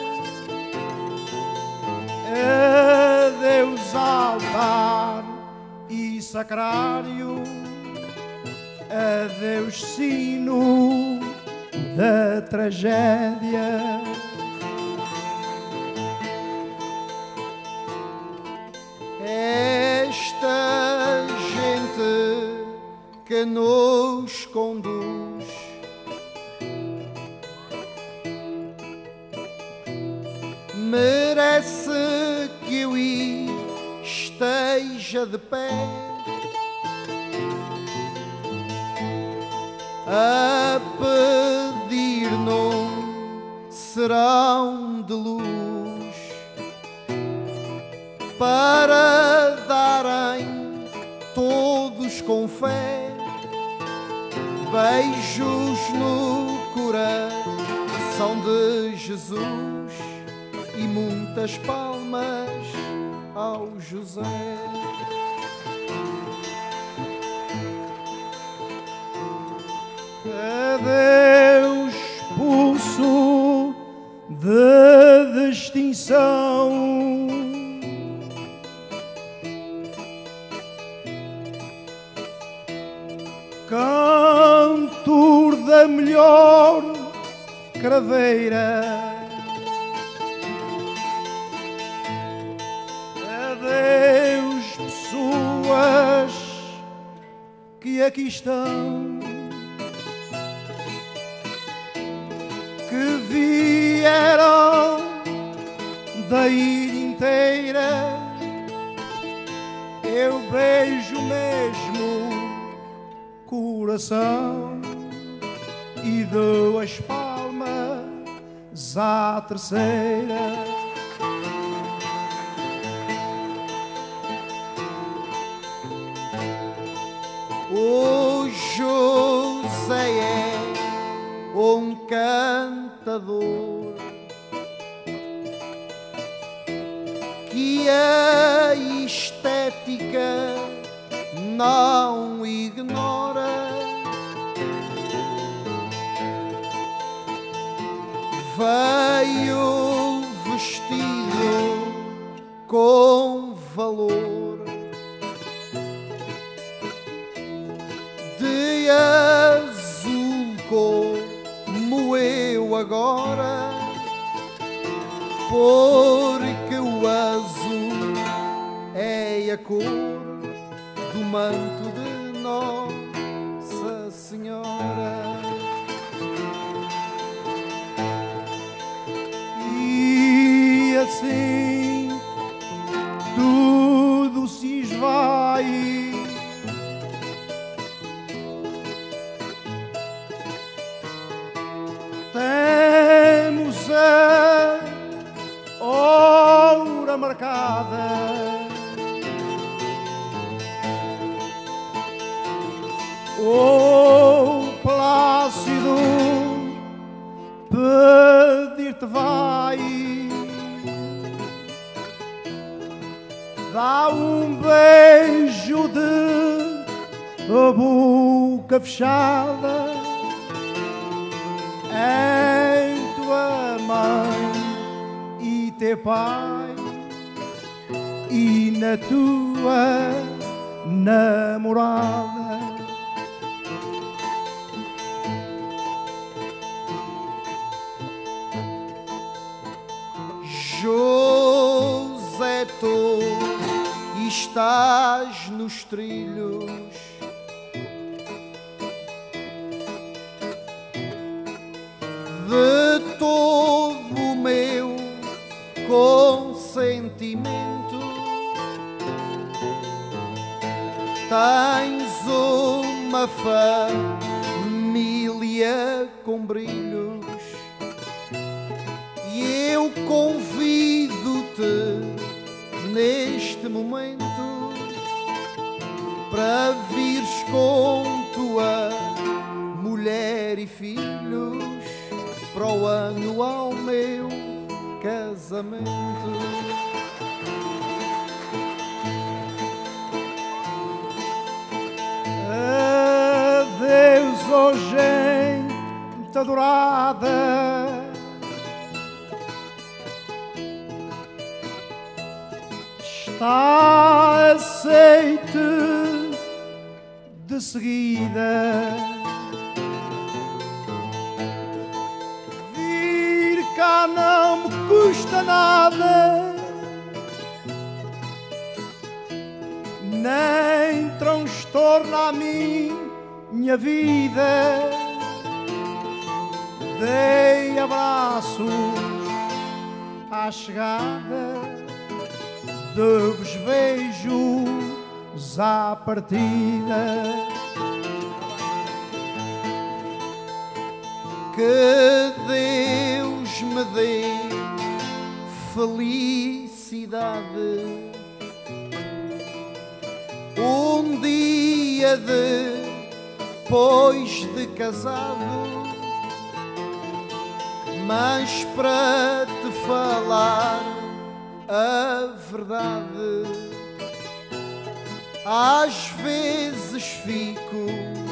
adeus altar e sacrário, adeus sino da tragédia. Esta gente que nos conduz merece que eu esteja de pé a pedir num serão de luz para darem todos com fé beijos no coração de Jesus e muitas palmas ao José. Adeus, pulso de distinção, cantor da melhor craveira. Adeus, pessoas que aqui estão, que vieram da ilha inteira. Eu beijo mesmo coração e dou as palmas à terceira. O José é um cantador que a estética não ignora. Veio vestido com valor de azul como eu agora, porque o azul é a cor do manto de Nossa Senhora. E assim tudo se esvai, temos a hora marcada, o Plácido pedir-te vai, dá um beijo de boca fechada em tua mãe e teu pai e na tua namorada. José, tu estás nos trilhos de todo o meu consentimento. Tens uma família com brilhos e eu convido-te neste momento para vires com tua mulher e filhos para o ano ao meu casamento. Adeus, oh gente adorada, está aceite de seguida. Vir cá não me custa nada, nem transtorna a minha vida. Dei abraços à chegada, dou-vos beijos à partida. Que Deus me dê felicidade, um dia depois de casado, mas para te falar a verdade, às vezes fico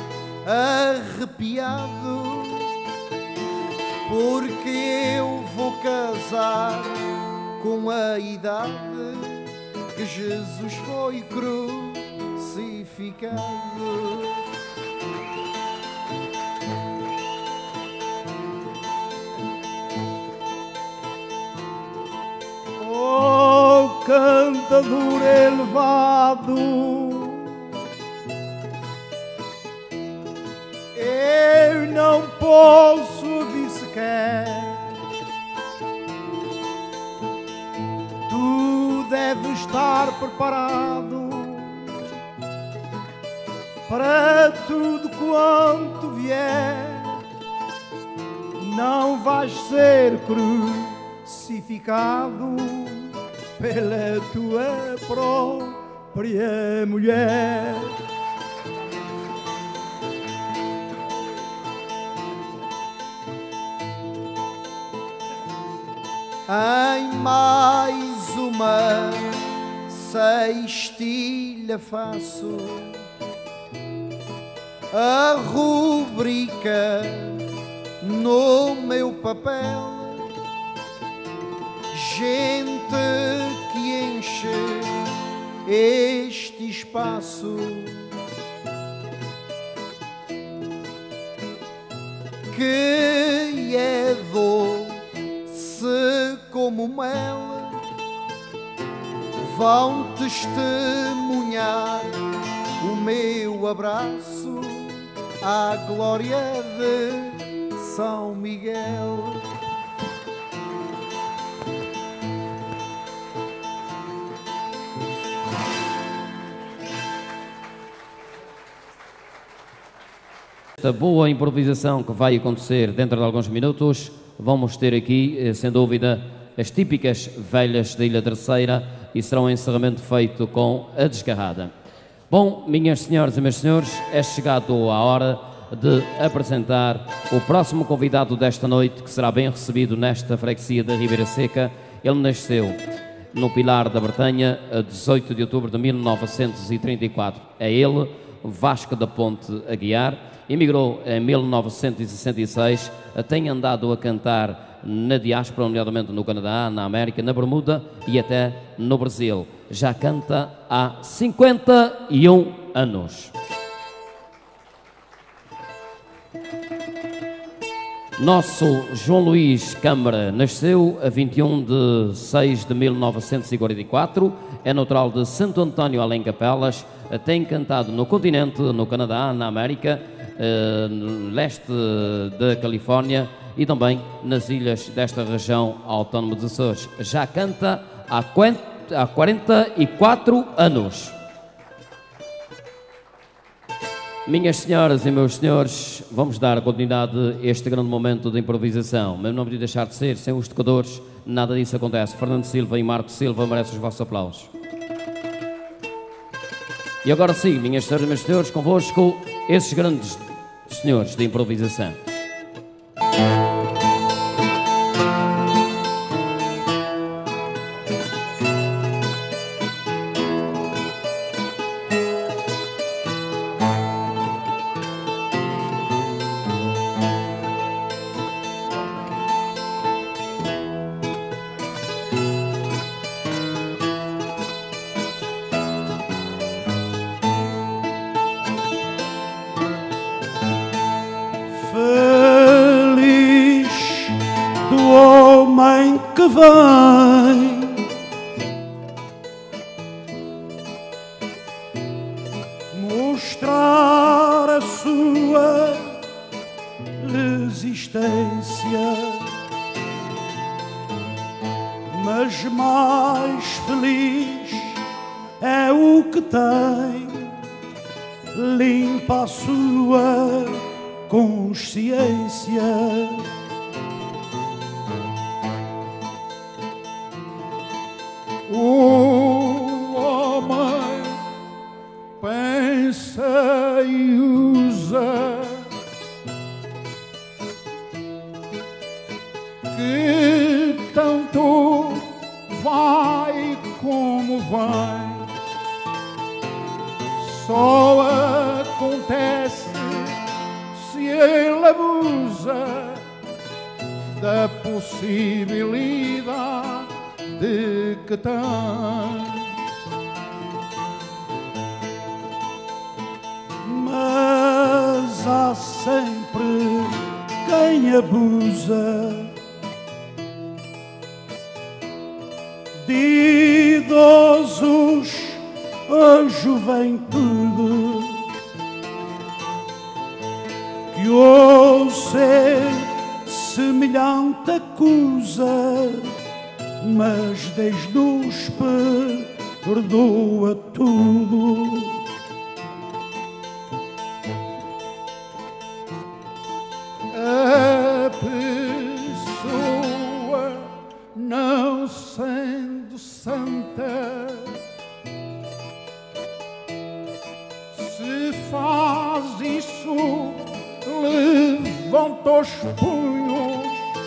arrepiado, porque eu vou casar com a idade que Jesus foi crucificado. Oh, cantador elevado, eu não posso vir sequer. Tu deves estar preparado para tudo quanto vier. Não vais ser crucificado pela tua própria mulher. Em mais uma sextilha faço a rubrica no meu papel, gente que enche este espaço, que é doce como mel, vão testemunhar o meu abraço à glória de São Miguel. Esta boa improvisação que vai acontecer dentro de alguns minutos, vamos ter aqui, sem dúvida, as típicas velhas da Ilha Terceira, e será um encerramento feito com a desgarrada. Bom, minhas senhoras e meus senhores, é chegado a hora de apresentar o próximo convidado desta noite, que será bem recebido nesta freguesia da Ribeira Seca. Ele nasceu no Pilar da Bretanha, a 18 de outubro de 1934. É ele, Vasco da Ponte Aguiar. Emigrou em 1966, tem andado a cantar na diáspora, nomeadamente no Canadá, na América, na Bermuda e até no Brasil. Já canta há 51 anos. Nosso João Luís Câmara nasceu a 21 de 6 de 1944, é natural de Santo António, além Capelas, tem cantado no continente, no Canadá, na América, no leste da Califórnia e também nas ilhas desta região autónoma dos Açores. Já canta há 44 anos. Minhas senhoras e meus senhores, vamos dar continuidade a este grande momento de improvisação, mas não podia deixar de ser, sem os tocadores, nada disso acontece. Fernando Silva e Marco Silva merecem os vossos aplausos. E agora sim, minhas senhoras e meus senhores, convosco, esses grandes senhores de improvisação. que vem. Mostrar a sua resistência, mas mais feliz é o que tem, limpa a sua consciência. O homem pensa e usa, que tanto vai como vem, só acontece se ele abusa da possibilidade que tem. Mas há sempre quem abusa de idosos a juventude, que o ser semelhante acusa, mas desde-os perdoa tudo. A pessoa, não sendo santa, se faz isso, levanta os punhos,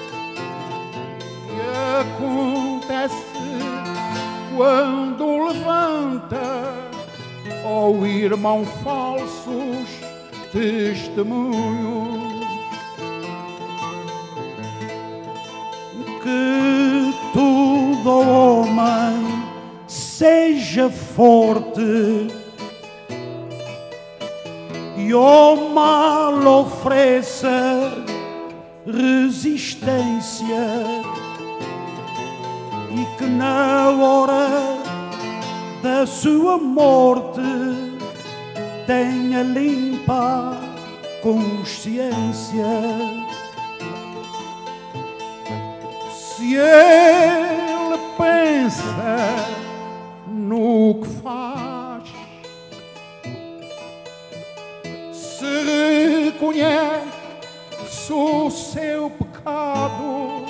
e acontece quando levanta ao irmão falsos testemunhos. Que todo homem seja forte e ao mal ofereça resistência, e que na hora da sua morte tenha limpa consciência. Se ele pensa no que faz, se reconhece o seu pecado,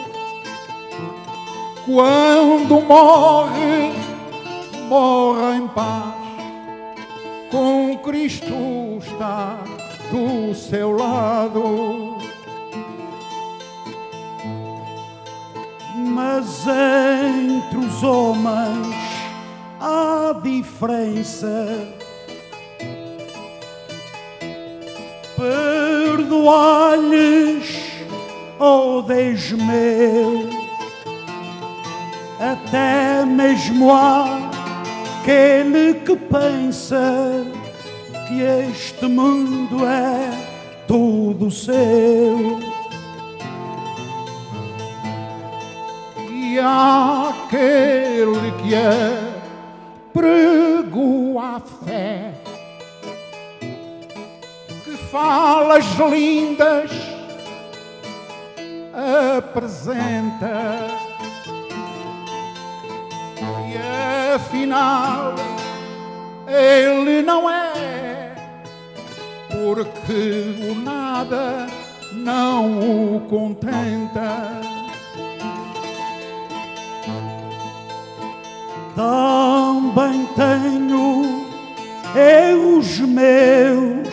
quando morre, morre em paz, com Cristo está do seu lado. Mas entre os homens há diferença. Perdoar-lhes ou desmeu, até mesmo há aquele que pensa que este mundo é todo seu. E há aquele que apregoa a fé, que falas lindas apresenta, e afinal ele não é, porque o nada não o contenta. Também tenho os meus,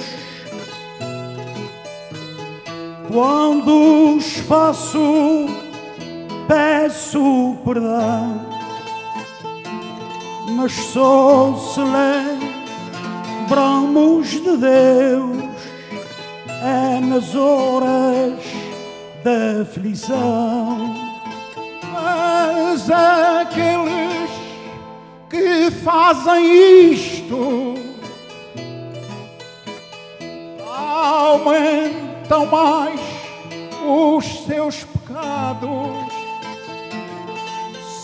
quando os faço peço perdão, mas só se lembramos de Deus é nas horas da aflição. Mas aqueles que fazem isto aumentam mais os seus pecados,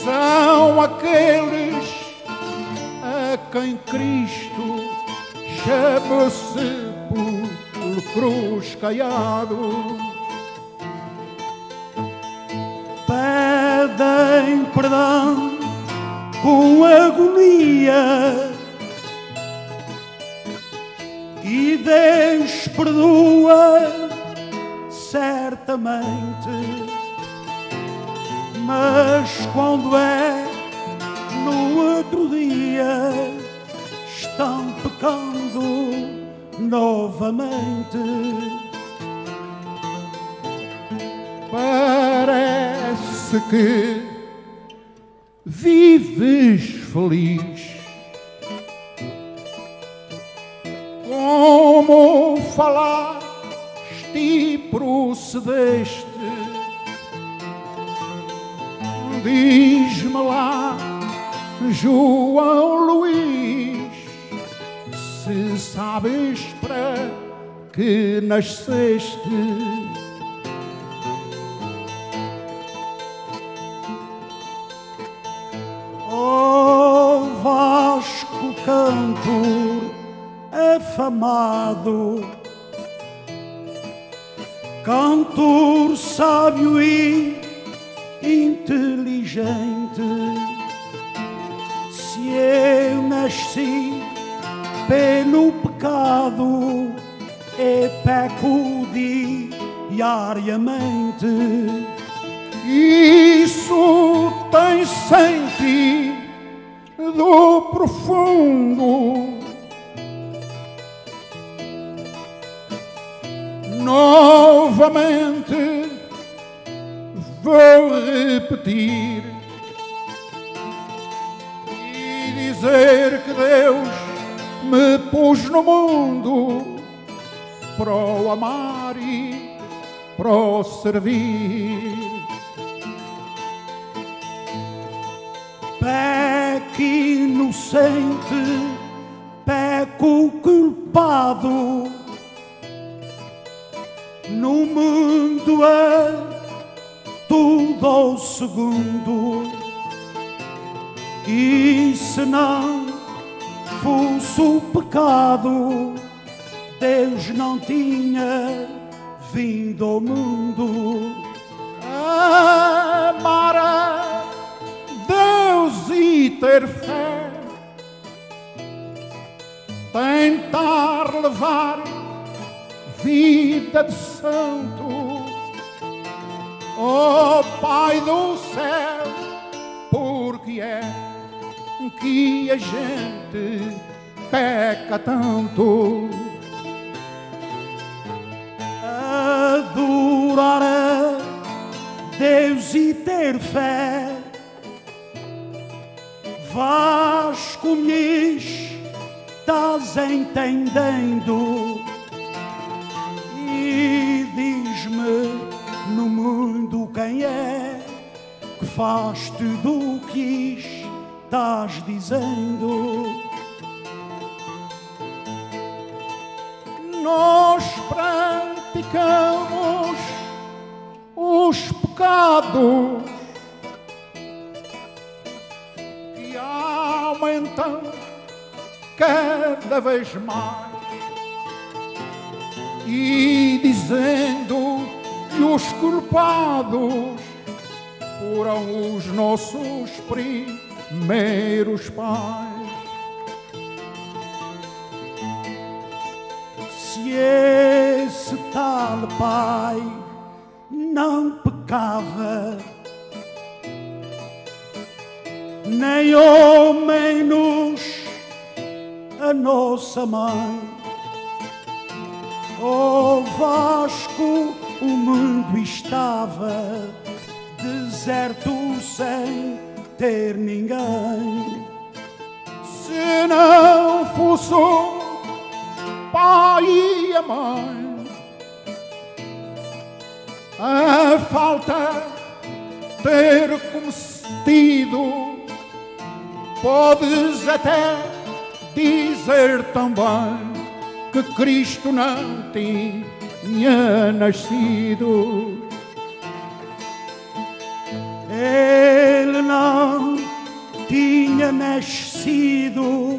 são aqueles a quem Cristo chama sepulcros caiados. Pedem perdão com agonia e Deus perdoa certamente, mas quando é no outro dia estão pecando novamente. Parece que vives feliz, como falaste e procedeste. Diz-me lá, João Luís, se sabes para que nasceste. Oh Vasco cantor afamado, cantor sábio e inteligente, se eu nasci pelo pecado, peco diariamente. Isso tem sentido profundo. Novamente vou repetir e dizer que Deus me pôs no mundo para o amar e para o servir. Peco inocente, peco culpado, no mundo é tudo ao segundo, e se não fosse o pecado, Deus não tinha vindo ao mundo. Amar a Deus e ter fé, tentar levar vida de santo. Oh Pai do céu, porque é que a gente peca tanto? Adorar a Deus e ter fé, Vasco, me estás entendendo? E diz-me no mundo quem é que faz tudo o que estás dizendo. Nós praticamos os pecados que aumentam cada vez mais, e dizendo que os culpados foram os nossos primeiros pais. Se esse tal pai não pecava, nem ao menos a nossa mãe, oh Vasco, o mundo estava deserto sem ter ninguém. Se não fosse o pai e a mãe, a falta ter cometido, podes até dizer também que Cristo não tinha nascido. Ele não tinha nascido,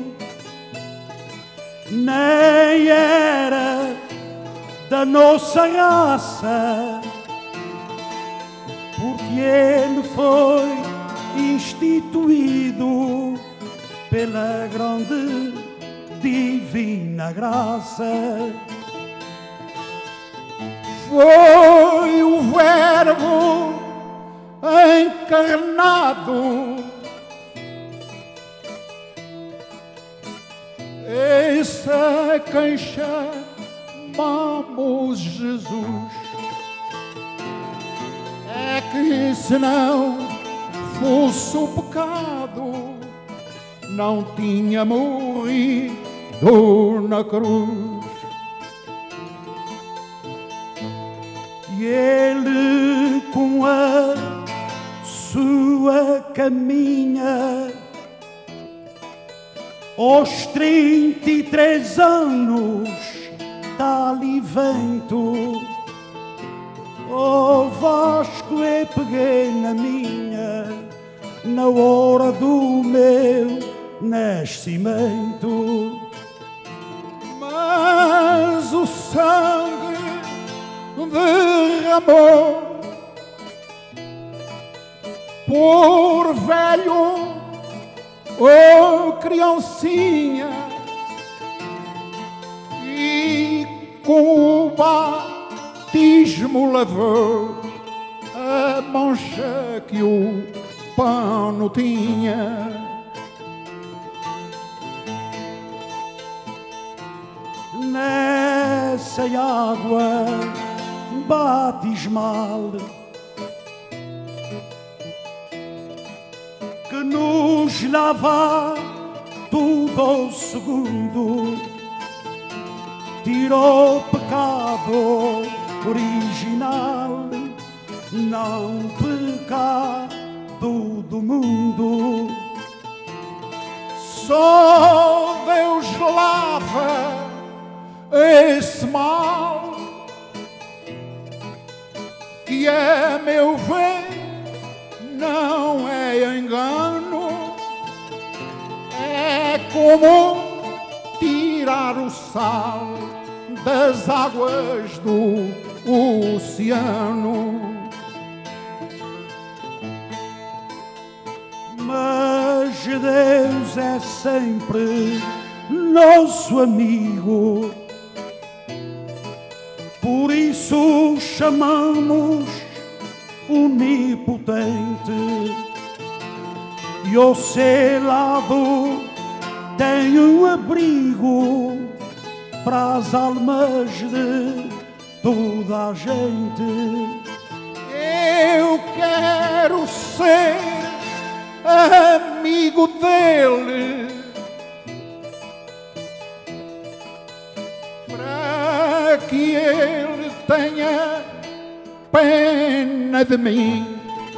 nem era da nossa raça, porque ele foi instituído pela grande divina graça. Foi o Verbo encarnado, esse é quem chamamos Jesus. É que se não fosse o pecado, não tinha morrido na cruz. E ele com a sua caminha, aos 33 anos, tal e vento, oh Vasco, eu peguei na minha, na hora do meu nascimento. Mas o sangue derramou por velho ou criancinha, e com o batismo lavou a mancha que o pano tinha. Nessa água batismal que nos lava tudo ao segundo, tirou o pecado original, não pecado do mundo. Só Deus lava esse mal, que é meu ver, não é engano, é como tirar o sal das águas do oceano. Mas Deus é sempre nosso amigo, por isso o chamamos onipotente. E ao seu lado tem um abrigo para as almas de toda a gente. Eu quero ser amigo dele, para que ele tenha pena de mim.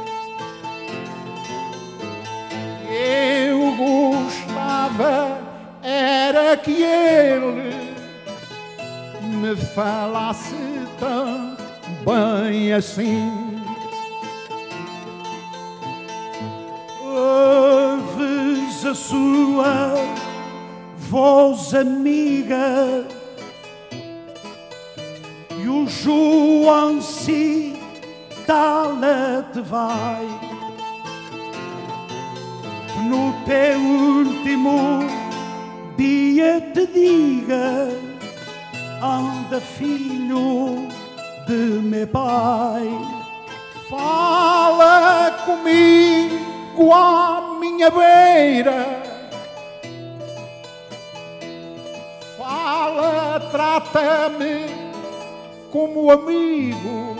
Eu gostava era que ele me falasse tão bem assim. Ouves a sua voz amiga e o João se te vai, que no teu último dia te diga: anda, filho de meu pai. Fala comigo à minha beira, fala, trata-me como amigo.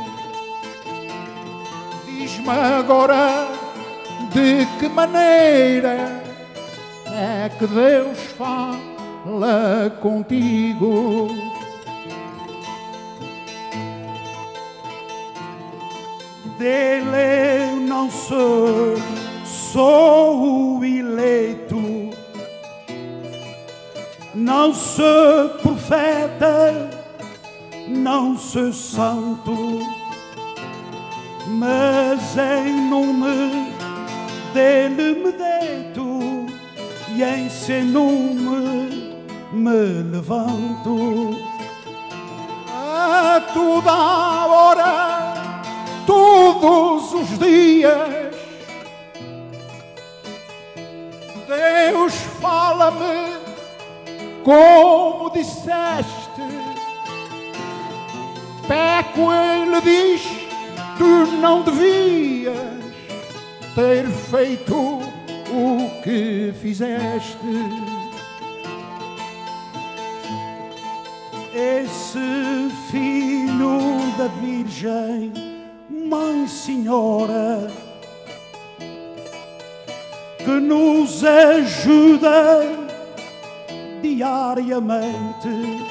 Diz-me agora de que maneira é que Deus fala contigo. Dele eu não sou, sou o eleito. Não sou profeta, não sou santo, mas em nome dele me deito e em seu nome me levanto. A toda a hora, todos os dias, Deus fala-me como disseste. Peco, ele diz, tu não devias ter feito o que fizeste. Esse filho da Virgem, Mãe Senhora, que nos ajuda diariamente,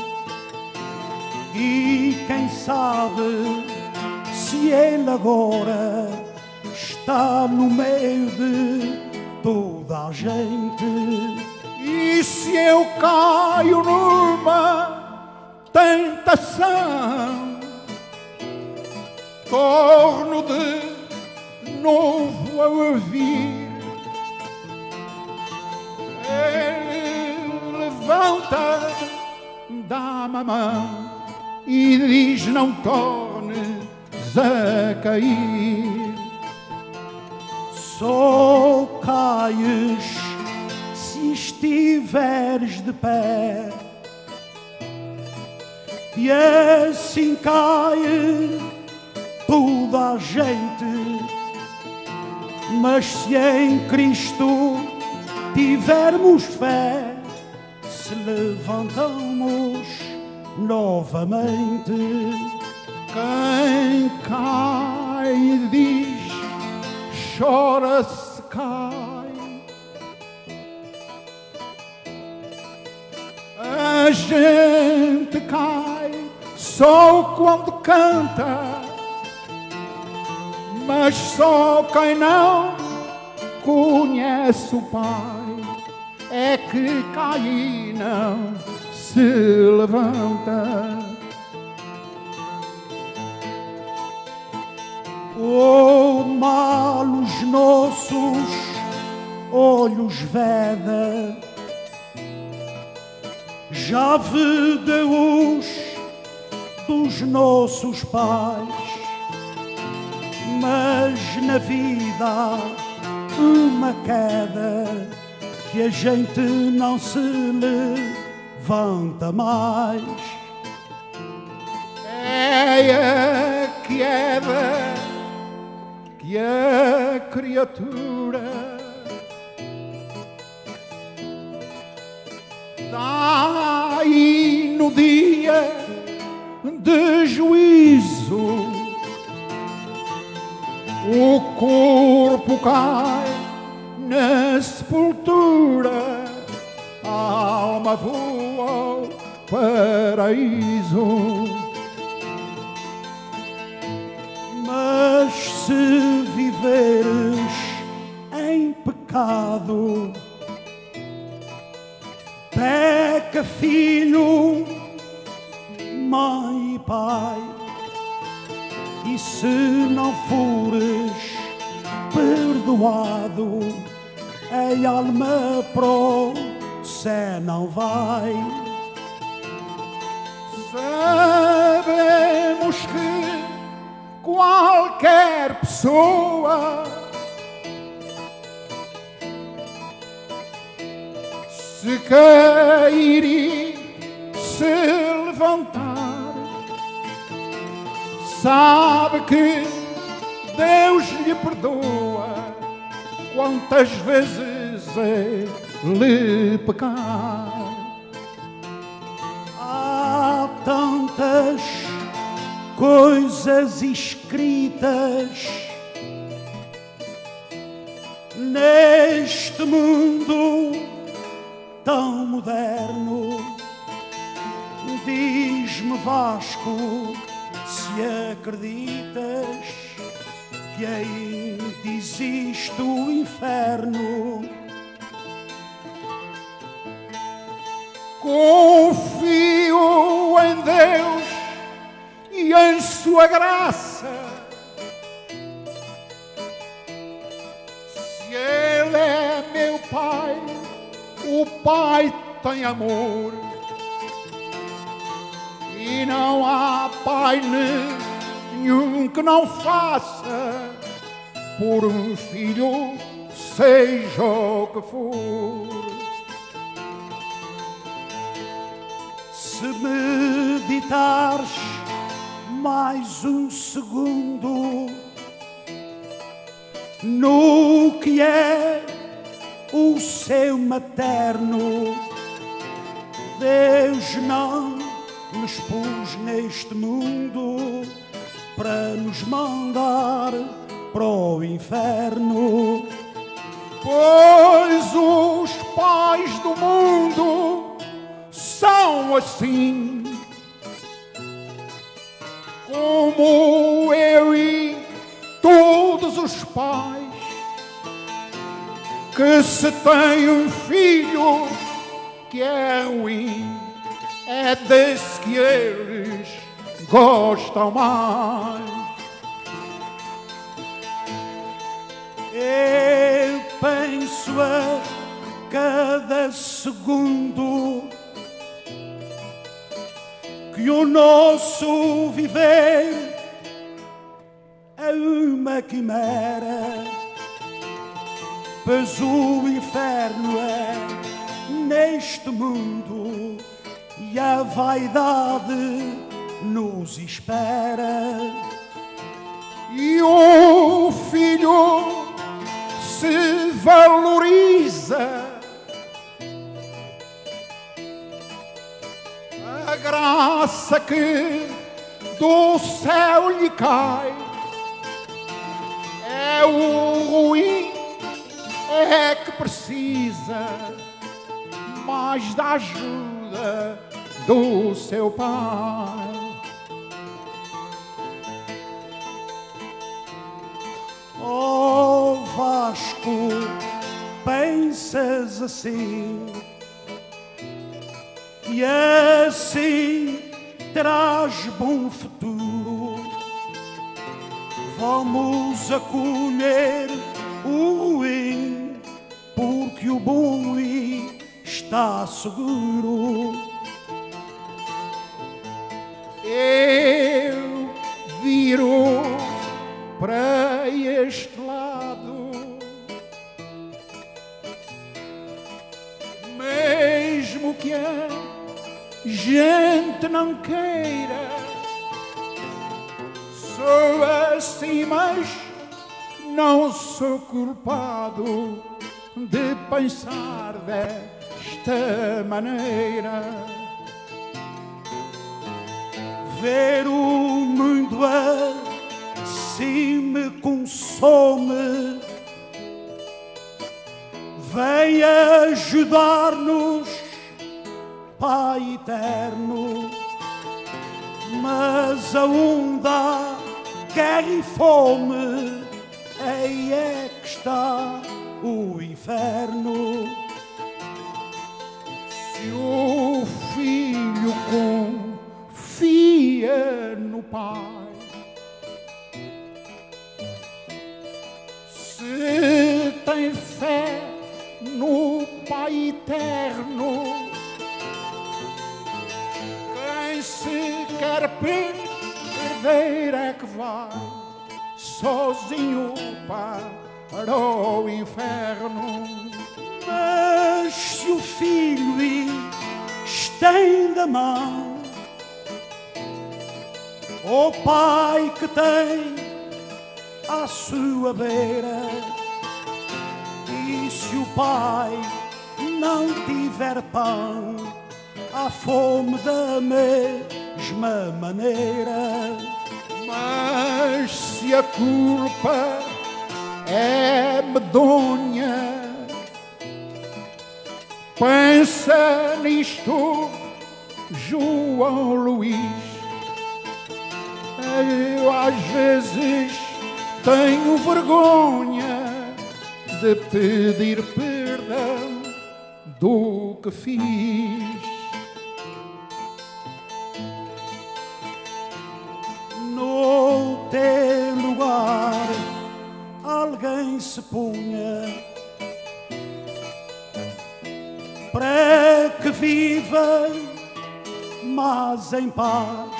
e quem sabe se ele agora está no meio de toda a gente. E se eu caio numa tentação, torno de novo a ouvir. Ele levanta, dá-me a mão e diz: não tornes a cair. Só cais se estiveres de pé, e assim cai toda a gente. Mas se em Cristo tivermos fé, se levantamos novamente. Quem cai diz, chora-se cai. A gente cai só quando canta, mas só quem não conhece o Pai é que cai e não se levanta. Oh, mal os nossos olhos veda, já vê Deus dos nossos pais, mas na vida uma queda que a gente não se levanta mais. É a queda que a criatura dá aí no dia de juízo. O corpo cai na sepultura, a alma voa ao paraíso. Mas se viveres em pecado, peca, filho, mãe e pai, e se não fores perdoado, a alma pro céu não vai. Sabemos que qualquer pessoa, se cair e se levantar, sabe que Deus lhe perdoa quantas vezes ele pecar. Há tantas coisas escritas neste mundo tão moderno. Diz-me, Vasco, se acreditas que ainda existe o inferno. Confio em Deus e em sua graça. Se Ele é meu Pai, o pai tem amor e não há pai nenhum que não faça por um filho, seja o que for. Se meditares mais um segundo no que é o seu materno, Deus não nos pôs neste mundo para nos mandar para o inferno. Pois os pais do mundo são assim, como eu e todos os pais, que se tem um filho que é ruim, é desse que eles gostam mais. Eu penso a cada segundo que o nosso viver é uma quimera, pois o inferno é neste mundo e a vaidade nos espera. E o filho se valoriza, a graça que do céu lhe cai é o ruim, é que precisa mais da ajuda do seu pai. Oh Vasco, pensas assim, e assim terás bom futuro. Vamos acolher o ruim, porque o bom está seguro. Eu viro para este lado, mesmo que a gente não queira, sou assim, mas não sou culpado de pensar desta maneira. Ver o mundo assim me consome, vem ajudar-nos, Pai eterno, mas aonde há guerra e fome, aí é que está o inferno. Se o filho confia no pai, se tem fé no Pai eterno, quem se quer perder é que vai sozinho para o inferno. Mas se o filho estende a mão ao pai que tem à sua beira, e se o pai não tiver pão, há fome da mesma maneira. Mas se a culpa é medonha, pensa nisto, João Luís. Eu às vezes tenho vergonha de pedir perdão do que fiz. No teu lugar alguém se punha para que viva mas em paz.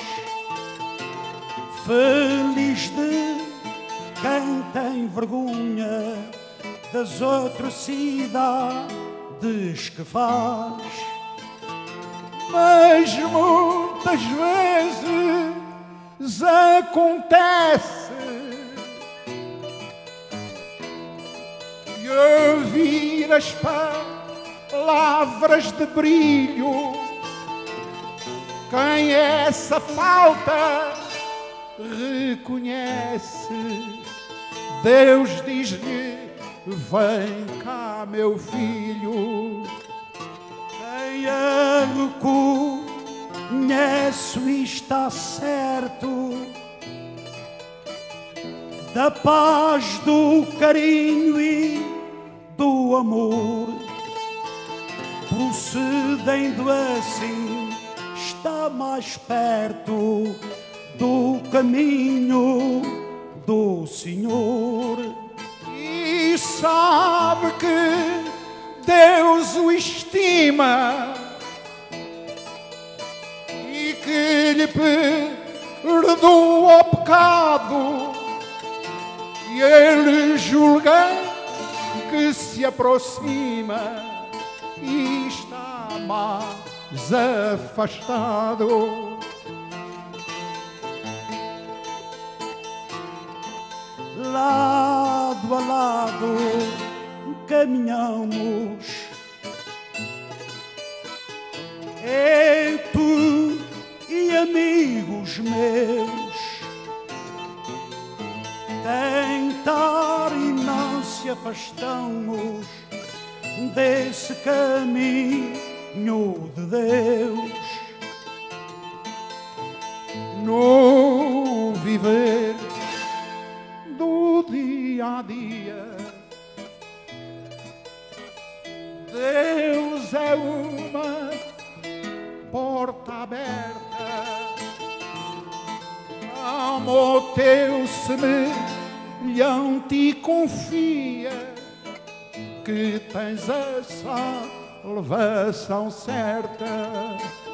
Feliz de quem tem vergonha das atrocidades que faz. Mas muitas vezes acontece que ouvir as palavras de brilho, quem essa falta reconhece, Deus diz-lhe: vem cá, meu filho. Quem a reconhece e está certo da paz, do carinho e do amor, procedendo assim está mais perto do caminho do Senhor. E sabe que Deus o estima e que lhe perdoa o pecado, e ele julga que se aproxima e está mais afastado. Lado a lado caminhamos, tu e amigos meus, tentar e não se afastamos desse caminho de Deus. No viver do dia a dia, Deus é uma porta aberta. Ama o teu semelhante e confia que tens a salvação certa.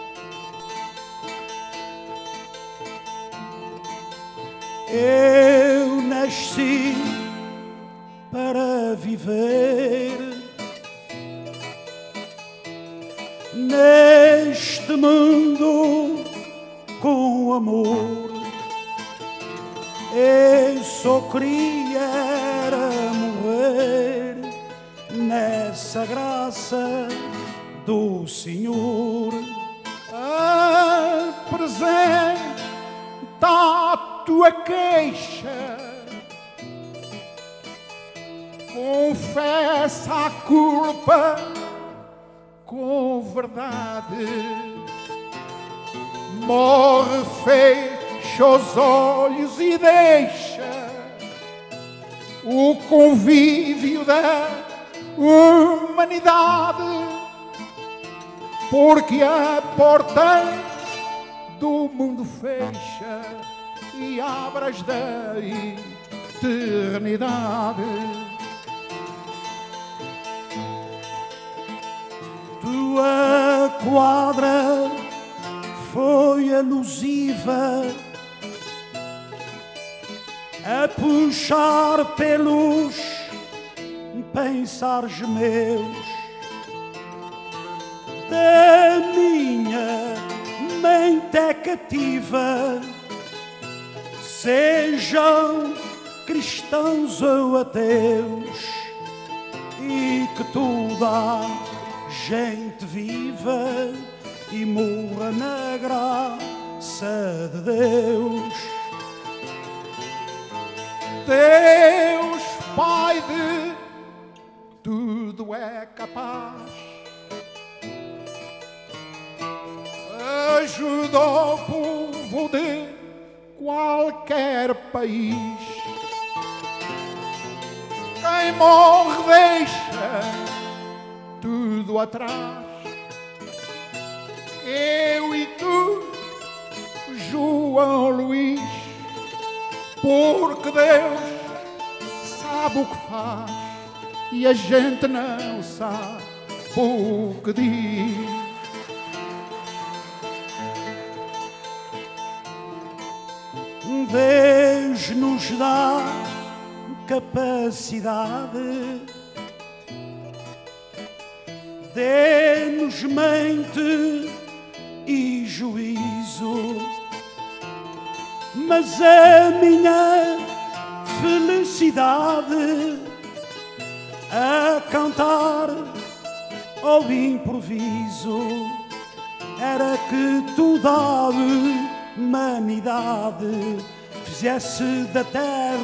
Eu nasci para viver neste mundo com amor. Eu só queria era morrer nessa graça do Senhor. Apresenta a tua queixa, confessa a culpa com verdade, morre, fecha os olhos e deixa o convívio da humanidade, porque a porta do mundo fecha e abras da eternidade. Tua quadra foi alusiva a puxar pelos pensares meus, da minha mente é cativa, sejam cristãos ou ateus, e que toda a gente viva e morra na graça de Deus. Deus, Pai de tudo é capaz, ajuda o povo de qualquer país. Quem morre deixa tudo atrás. Eu e tu, João Luís, porque Deus sabe o que faz e a gente não sabe corpo que diz. Deus nos dá capacidade, dê-nos mente e juízo, mas a minha felicidade a cantar ao improviso era que toda a humanidade fizesse da terra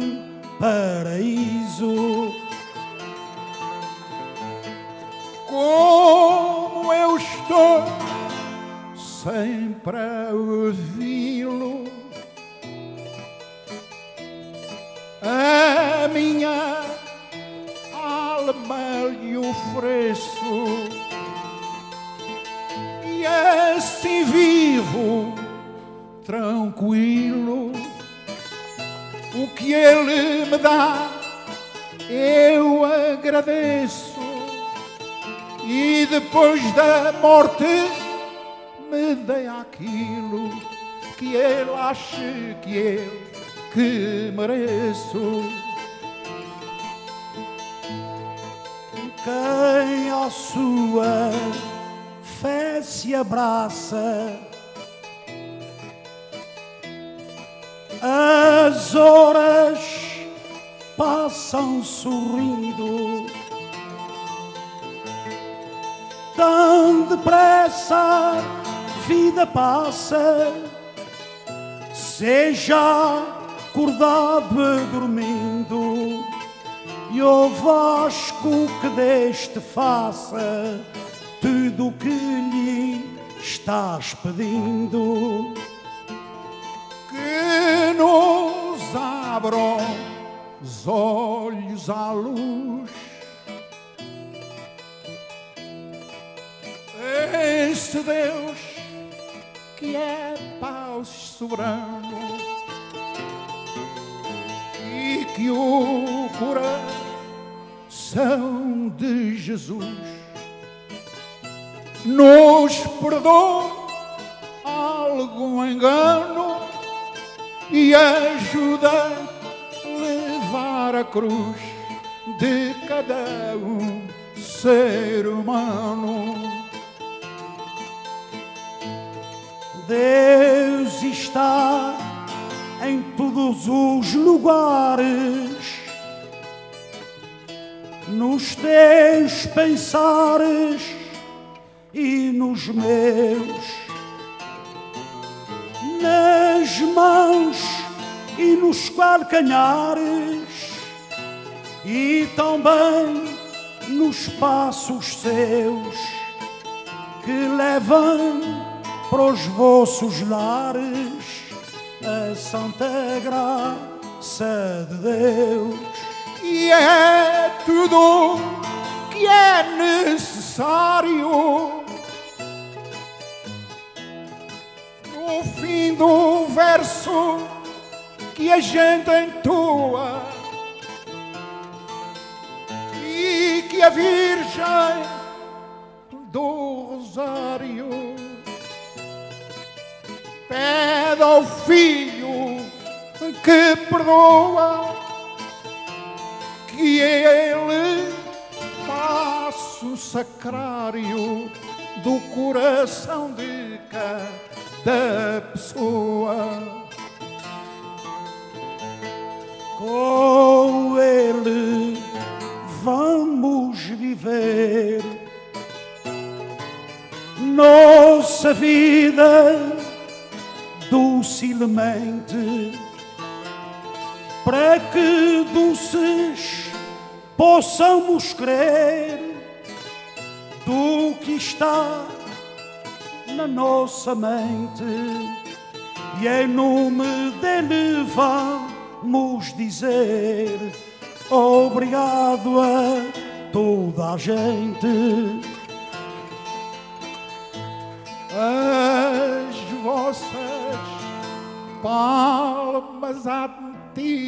paraíso. Como eu estou sempre a ouvi-lo, a minha alma lhe ofereço, e assim vivo tranquilo. O que ele me dá eu agradeço, e depois da morte me dê aquilo que ele ache que mereço. Quem à sua fé se abraça, as horas passam sorrindo, tão depressa a vida passa, seja acordado ou dormindo, e o Vasco que deste faça tudo o que lhe estás pedindo. Que nos abram os olhos à luz, esse Deus que é Pai soberano, e que o coração de Jesus nos perdoe algum engano e ajuda a levar a cruz de cada ser humano. Deus está em todos os lugares, nos teus pensares e nos meus, nas mãos e nos calcanhares, e também nos passos seus que levam para os vossos lares a santa graça de Deus. E é tudo que é necessário. No fim do verso que a gente entoa, e que a Virgem do Rosário pede ao Filho que perdoa, que ele faça o sacrário do coração de cada pessoa. Com ele vamos viver nossa vida docilmente, para que doces possamos crer do que está na nossa mente, e em nome dele vamos dizer obrigado a toda a gente. As vossas palmas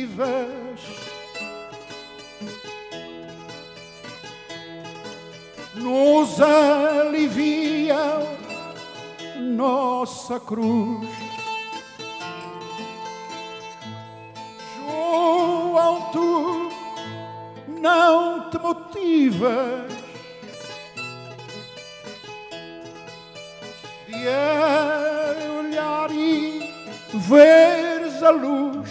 ativas nos aliviam nossa cruz. João, tu não te motivas de olhar e veres a luz.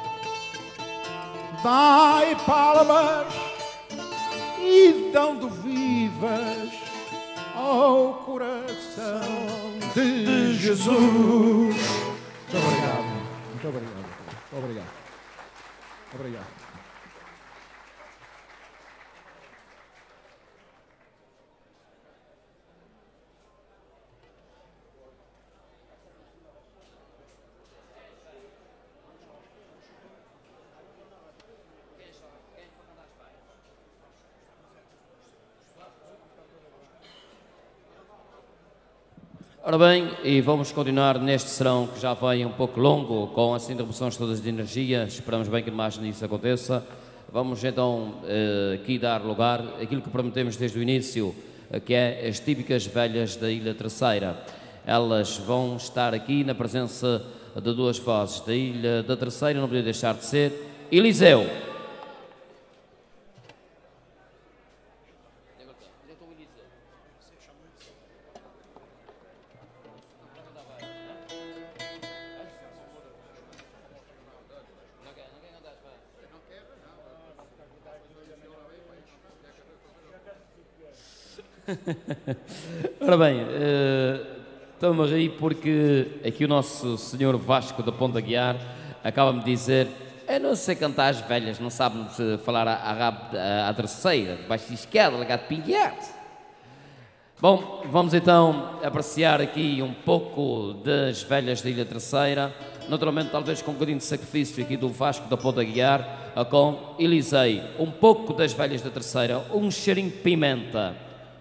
Dai palmas e dando vivas ao coração de Jesus. Muito obrigado. Muito obrigado. Muito obrigado. Obrigado. Ora bem, e vamos continuar neste serão que já vai um pouco longo, com as interrupções todas de energia. Esperamos bem que mais nisso aconteça. Vamos então aqui dar lugar àquilo que prometemos desde o início, que é as típicas velhas da Ilha Terceira. Elas vão estar aqui na presença de duas vozes da Ilha da Terceira, não podia deixar de ser Eliseu. Ora bem, estou-me a rir porque aqui o nosso senhor Vasco da Ponta Guiar acaba-me de dizer: eu não sei cantar as velhas, não sabe falar à terceira, baixo esquerda, legado pinguete. Bom, vamos então apreciar aqui um pouco das velhas da Ilha Terceira, naturalmente talvez com um bocadinho de sacrifício aqui do Vasco da Ponta Guiar, com Elisei, um pouco das velhas da Terceira, um cheirinho de pimenta.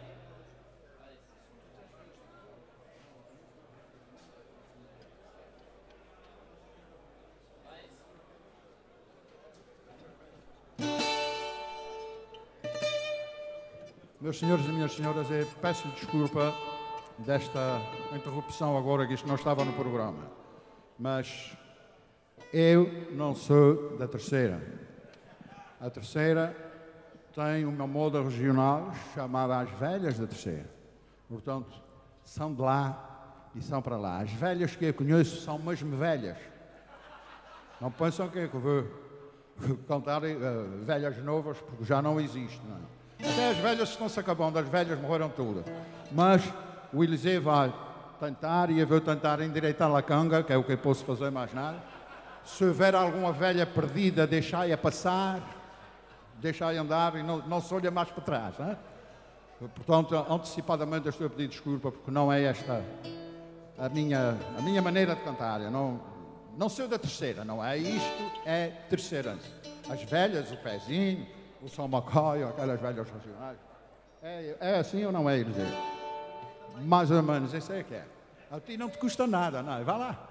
Meus senhores e minhas senhoras, eu peço desculpa desta interrupção agora, que isto não estava no programa. Mas eu não sou da Terceira. A Terceira tem uma moda regional chamada As Velhas da Terceira. Portanto, são de lá e são para lá. As velhas que eu conheço são mesmo velhas. Não pensam que eu vou contar velhas novas, porque já não existe, não é? Até as velhas estão-se acabando, as velhas morreram todas. Mas o Eliseu vai tentar e eu vou tentar endireitar a canga, que é o que eu posso fazer, mais nada. Se houver alguma velha perdida, deixai-a passar, deixai andar e não se olha mais para trás. Hein? Portanto, antecipadamente eu estou a pedir desculpa, porque não é esta a minha maneira de cantar. Eu não sou da Terceira, não é? Isto é terceirense. As velhas, o pezinho, o São Macaio, aquelas velhas regionais. É assim ou não é, Eliseu? Mais ou menos, isso é que é. A ti não te custa nada, não é? Vá lá.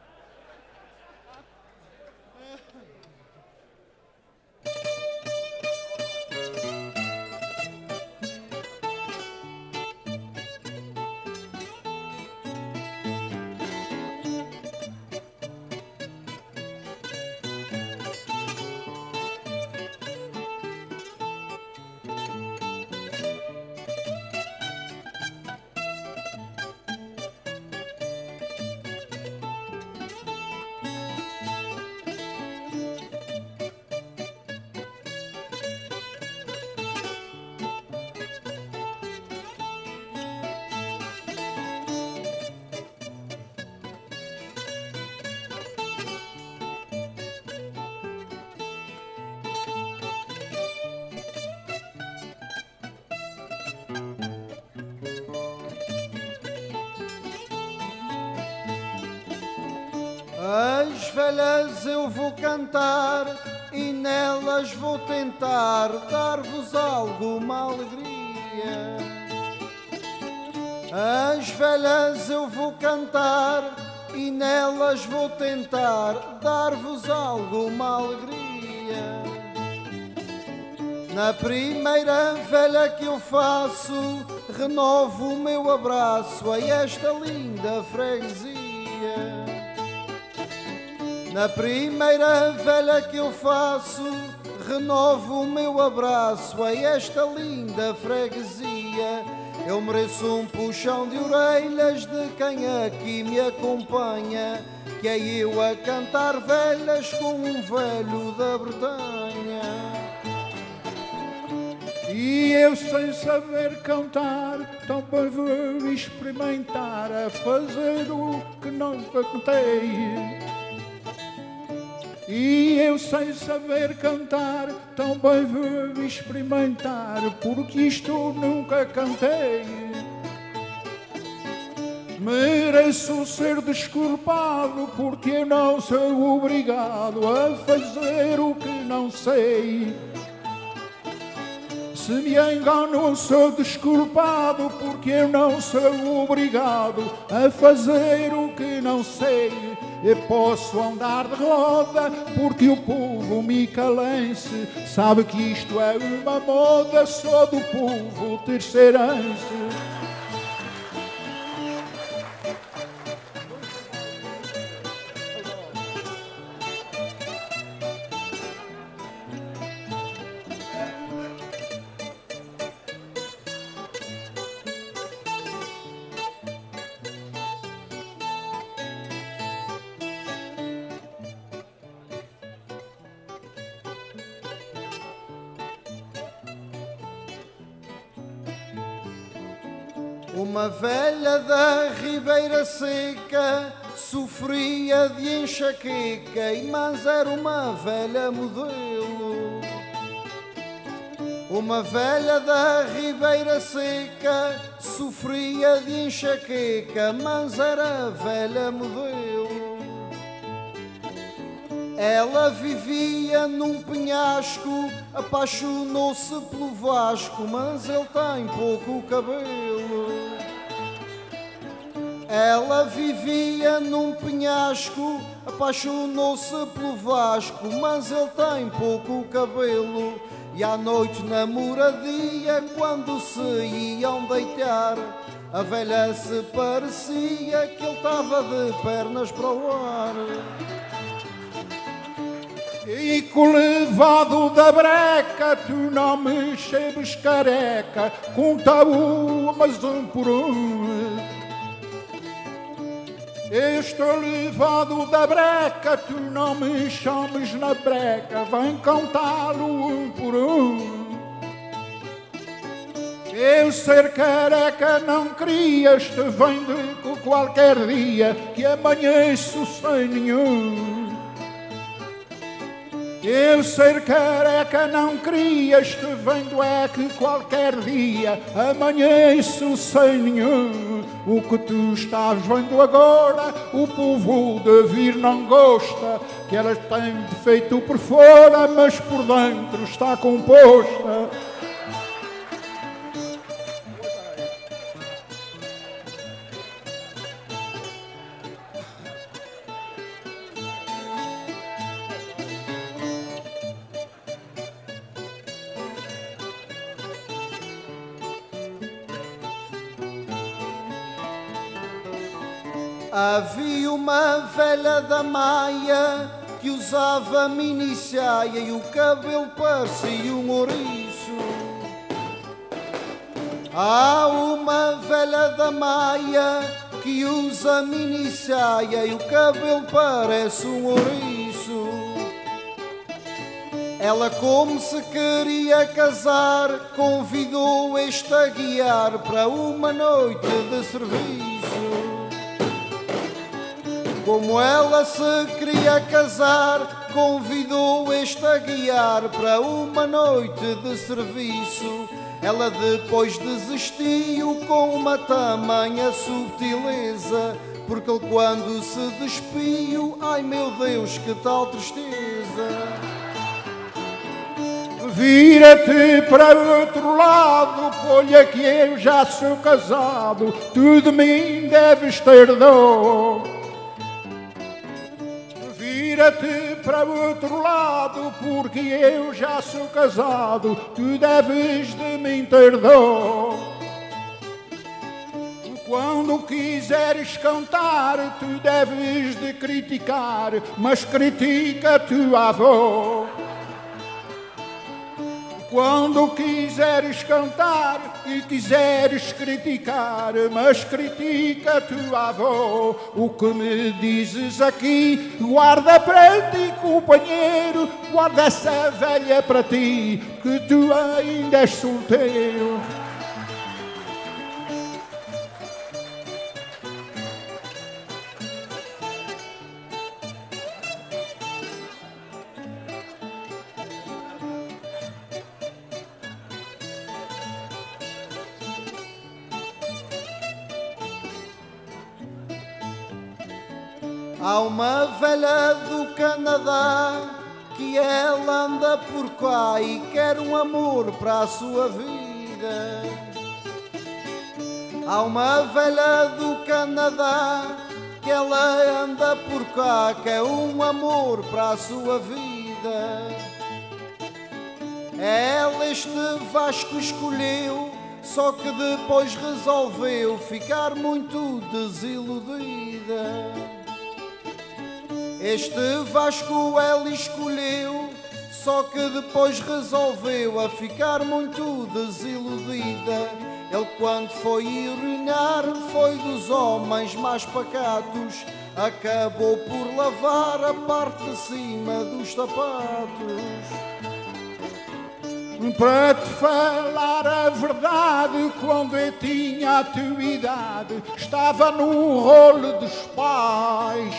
As velhas eu vou cantar e nelas vou tentar dar-vos alguma alegria. As velhas eu vou cantar e nelas vou tentar dar-vos alguma alegria. Na primeira velha que eu faço, renovo o meu abraço a esta linda freguesia. Na primeira velha que eu faço, renovo o meu abraço a esta linda freguesia. Eu mereço um puxão de orelhas de quem aqui me acompanha, que é eu a cantar velhas com um velho da Bretanha. E eu sem saber cantar, também vou experimentar a fazer o que nunca cantei. E eu sem saber cantar, também vou experimentar, porque isto nunca cantei. Mereço ser desculpado, porque eu não sou obrigado a fazer o que não sei. Se me engano, sou desculpado, porque eu não sou obrigado a fazer o que não sei. Eu posso andar de roda, porque o povo micalense sabe que isto é uma moda só do povo terceirense. Uma velha da Ribeira Seca sofria de enxaqueca, mas era uma velha modelo. Uma velha da Ribeira Seca sofria de enxaqueca, mas era velha modelo. Ela vivia num penhasco, apaixonou-se pelo Vasco, mas ele tem pouco cabelo. Ela vivia num penhasco, apaixonou-se pelo Vasco, mas ele tem pouco cabelo. E à noite na moradia, quando se iam deitar, a velha se parecia que ele estava de pernas para o ar. E com o levado da breca, tu não me chames careca, conta-o, mas um por um. Eu estou levado da breca, tu não me chames na breca, vem contá-lo um por um. Eu ser careca não querias, te vendo qualquer dia, que amanheço sem nenhum. Eu ser careca não querias, te vendo é que qualquer dia amanheço sem nenhum. O que tu estás vendo agora, o povo de vir não gosta, que ela tem defeito por fora, mas por dentro está composta. Havia uma velha da Maia que usava mini saia e o cabelo parecia um ouriço. Há uma velha da Maia que usa mini saia e o cabelo parece um ouriço. Ela, como se queria casar, convidou este a guiar para uma noite de serviço. Como ela se queria casar, convidou este a guiar para uma noite de serviço. Ela depois desistiu com uma tamanha subtileza, porque ele quando se despiu, ai meu Deus, que tal tristeza. Vira-te para o outro lado, olha que eu já sou casado, tu de mim deves ter dor. Vira-te para o outro lado, porque eu já sou casado, tu deves de me ter dó. Quando quiseres cantar, tu deves de criticar, mas critica a tua avó. Quando quiseres cantar e quiseres criticar, mas critica a tua avó. O que me dizes aqui, guarda para ti, companheiro, guarda essa velha para ti, que tu ainda és solteiro. Há uma velha do Canadá que ela anda por cá e quer um amor para a sua vida. Há uma velha do Canadá que ela anda por cá, quer um amor para a sua vida. Ela este Vasco escolheu, só que depois resolveu ficar muito desiludida. Este Vasco ela escolheu, só que depois resolveu a ficar muito desiludida. Ele quando foi urinar foi dos homens mais pacatos, acabou por lavar a parte de cima dos sapatos. Para te falar a verdade, quando eu tinha a tua idade, estava no rolo dos pais.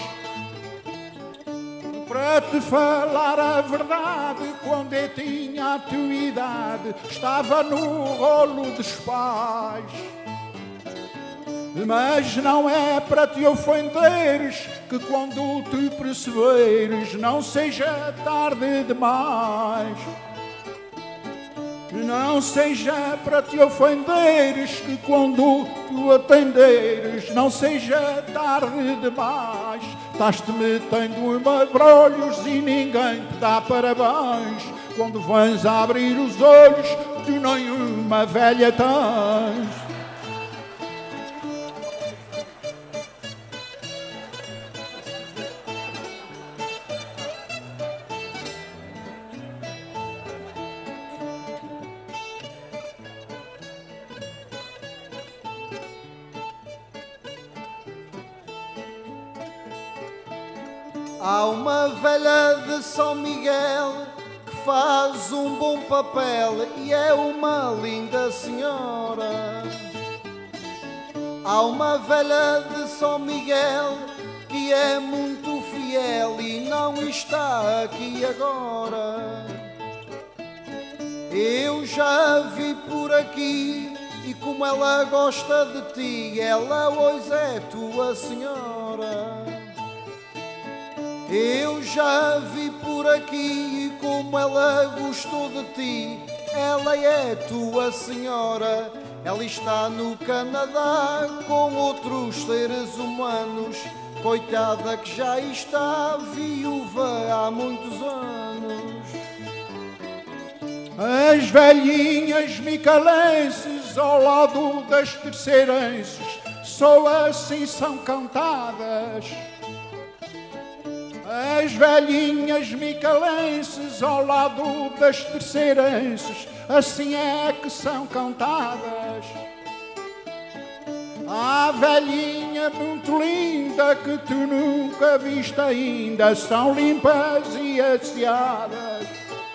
Para te falar a verdade, quando eu tinha a tua idade, estava no rolo dos pais. Mas não é para te ofenderes, que quando tu perceberes, não seja tarde demais. Não seja para te ofenderes, que quando tu atenderes, não seja tarde demais. Estás-te metendo em embrolhos e ninguém te dá parabéns. Quando vens a abrir os olhos, tu nenhuma velha tens. Há uma velha de São Miguel que faz um bom papel e é uma linda senhora. Há uma velha de São Miguel que é muito fiel e não está aqui agora. Eu já a vi por aqui e como ela gosta de ti, ela hoje é tua senhora. Eu já a vi por aqui e como ela gostou de ti, ela é tua senhora. Ela está no Canadá com outros seres humanos, coitada que já está viúva há muitos anos. As velhinhas micalenses ao lado das terceirenses, só assim são cantadas. As velhinhas micalenses ao lado das terceirenses, assim é que são cantadas. A velhinha muito linda que tu nunca viste ainda, são limpas e asseadas.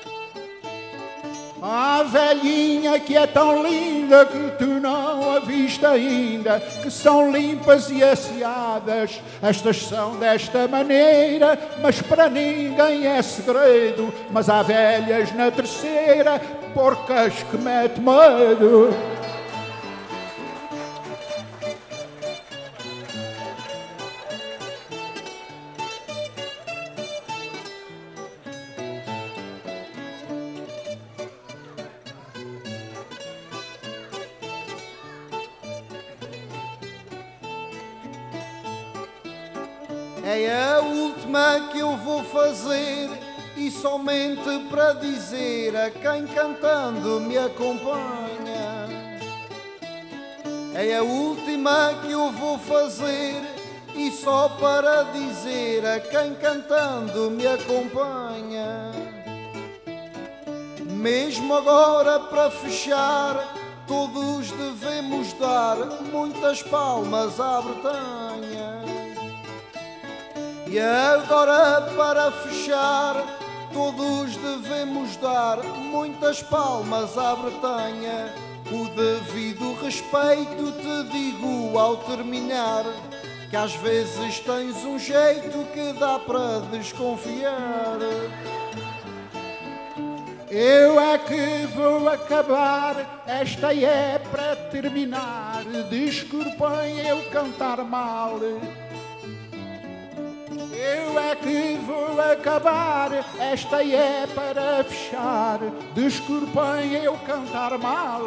A velhinha que é tão linda que tu não a viste ainda, que são limpas e asseadas. Estas são desta maneira, mas para ninguém é segredo. Mas há velhas na terceira, porcas que mete medo. É a última que eu vou fazer e somente para dizer a quem cantando me acompanha. É a última que eu vou fazer e só para dizer a quem cantando me acompanha. Mesmo agora para fechar, todos devemos dar muitas palmas à Bretanha. E agora para fechar, todos devemos dar muitas palmas à Bretanha. O devido respeito te digo ao terminar, que às vezes tens um jeito que dá para desconfiar. Eu é que vou acabar, esta é para terminar. Desculpem eu cantar mal. Eu é que vou acabar, esta é para fechar. Desculpem eu cantar mal.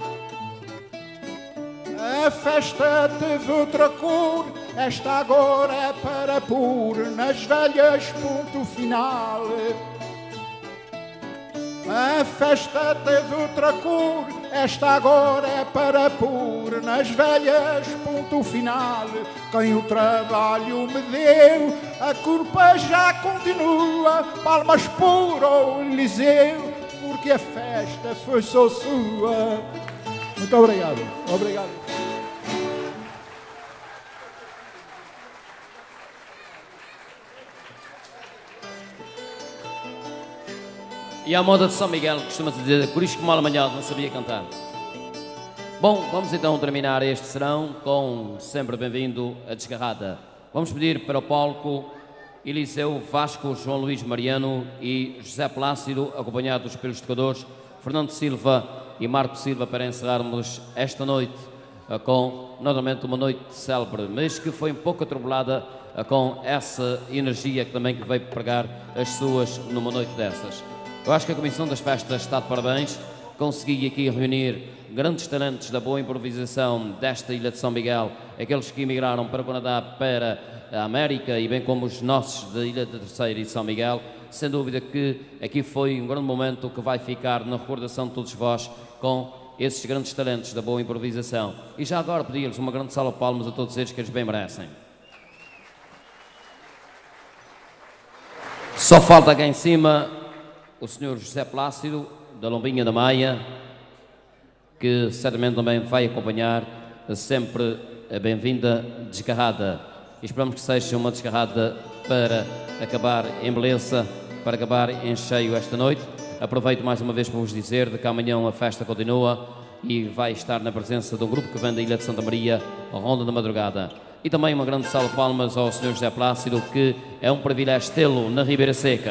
A festa teve outra cor, esta agora é para pôr nas velhas ponto final. A festa teve outra cor, esta agora é para pôr nas velhas ponto final. Quem o trabalho me deu, a culpa já continua. Palmas por Eliseu, porque a festa foi só sua. Muito obrigado. Obrigado. E à moda de São Miguel, costuma-se dizer, por isso que mal amanhado não sabia cantar. Bom, vamos então terminar este serão com sempre bem-vindo a Desgarrada. Vamos pedir para o palco Eliseu, Vasco, João Luís Mariano e José Plácido, acompanhados pelos tocadores Fernando Silva e Marco Silva, para encerrarmos esta noite com, normalmente, uma noite célebre, mas que foi um pouco atribulada com essa energia que também veio pregar as suas numa noite dessas. Eu acho que a Comissão das Festas está de parabéns. Consegui aqui reunir grandes talentos da boa improvisação desta Ilha de São Miguel, aqueles que emigraram para o Canadá, para a América, e bem como os nossos da Ilha da Terceira e de São Miguel. Sem dúvida que aqui foi um grande momento que vai ficar na recordação de todos vós com esses grandes talentos da boa improvisação. E já agora pedir-lhes uma grande salva de palmas a todos eles, que eles bem merecem. Só falta aqui em cima o Sr. José Plácido, da Lombinha da Maia, que certamente também vai acompanhar sempre a bem-vinda Desgarrada. E esperamos que seja uma desgarrada para acabar em beleza, para acabar em cheio esta noite. Aproveito mais uma vez para vos dizer de que amanhã a festa continua e vai estar na presença de um grupo que vem da Ilha de Santa Maria, a Ronda da Madrugada. E também uma grande salva de palmas ao Sr. José Plácido, que é um privilégio tê-lo na Ribeira Seca.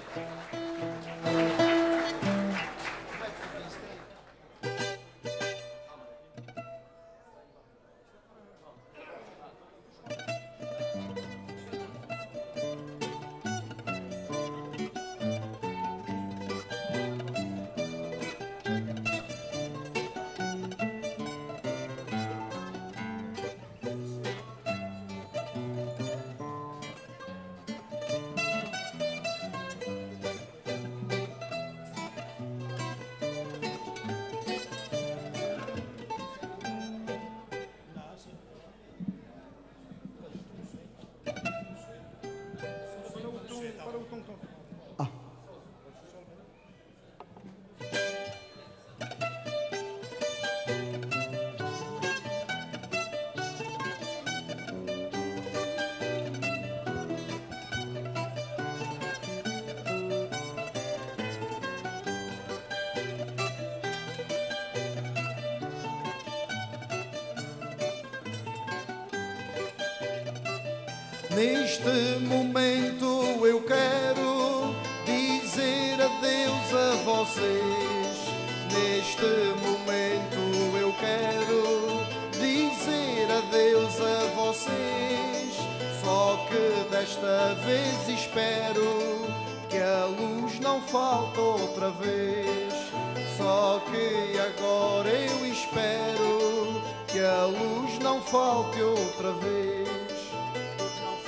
Neste momento eu quero dizer adeus a vocês. Neste momento eu quero dizer adeus a vocês. Só que desta vez espero que a luz não falte outra vez. Só que agora eu espero que a luz não falte outra vez.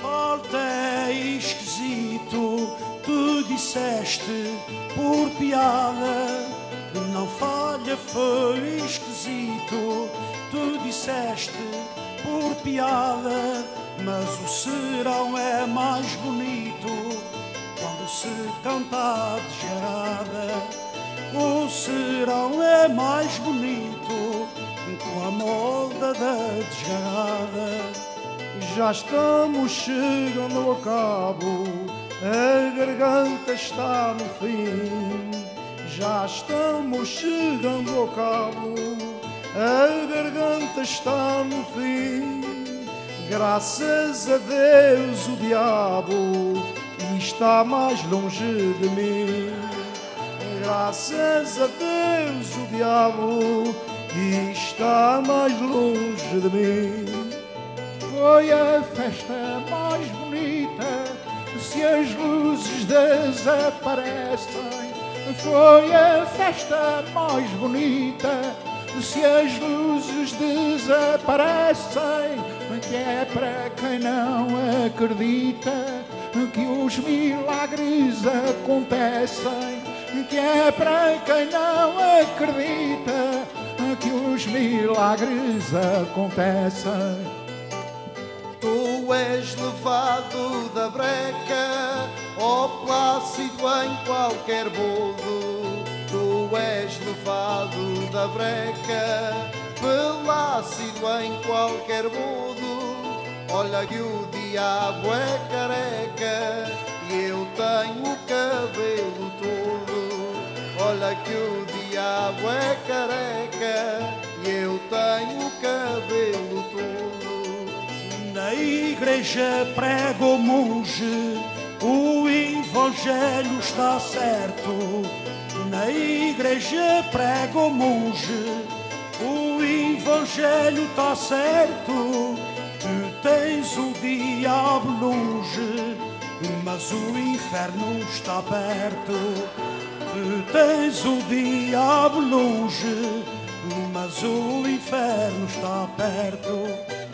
falta é esquisito, tu disseste por piada. Não falha, foi esquisito, tu disseste por piada. Mas o serão é mais bonito quando se canta desgarrada. O serão é mais bonito com a molda da desgarrada. Já estamos chegando ao cabo, a garganta está no fim. Já estamos chegando ao cabo, a garganta está no fim. Graças a Deus o diabo está mais longe de mim. Graças a Deus o diabo está mais longe de mim. Foi a festa mais bonita, se as luzes desaparecem. Foi a festa mais bonita, se as luzes desaparecem. Que é para quem não acredita que os milagres acontecem. Que é para quem não acredita que os milagres acontecem. Tu és levado da breca, ó Plácido, em qualquer bodo. Tu és levado da breca, Plácido, em qualquer bodo. Olha que o diabo é careca e eu tenho o cabelo todo. Olha que o diabo é careca e eu tenho o cabelo todo. Na igreja prega o monge, o evangelho está certo. Na igreja prega o monge, o evangelho está certo. Tu tens o diabo longe, mas o inferno está perto. Tu tens o diabo longe, mas o inferno está perto.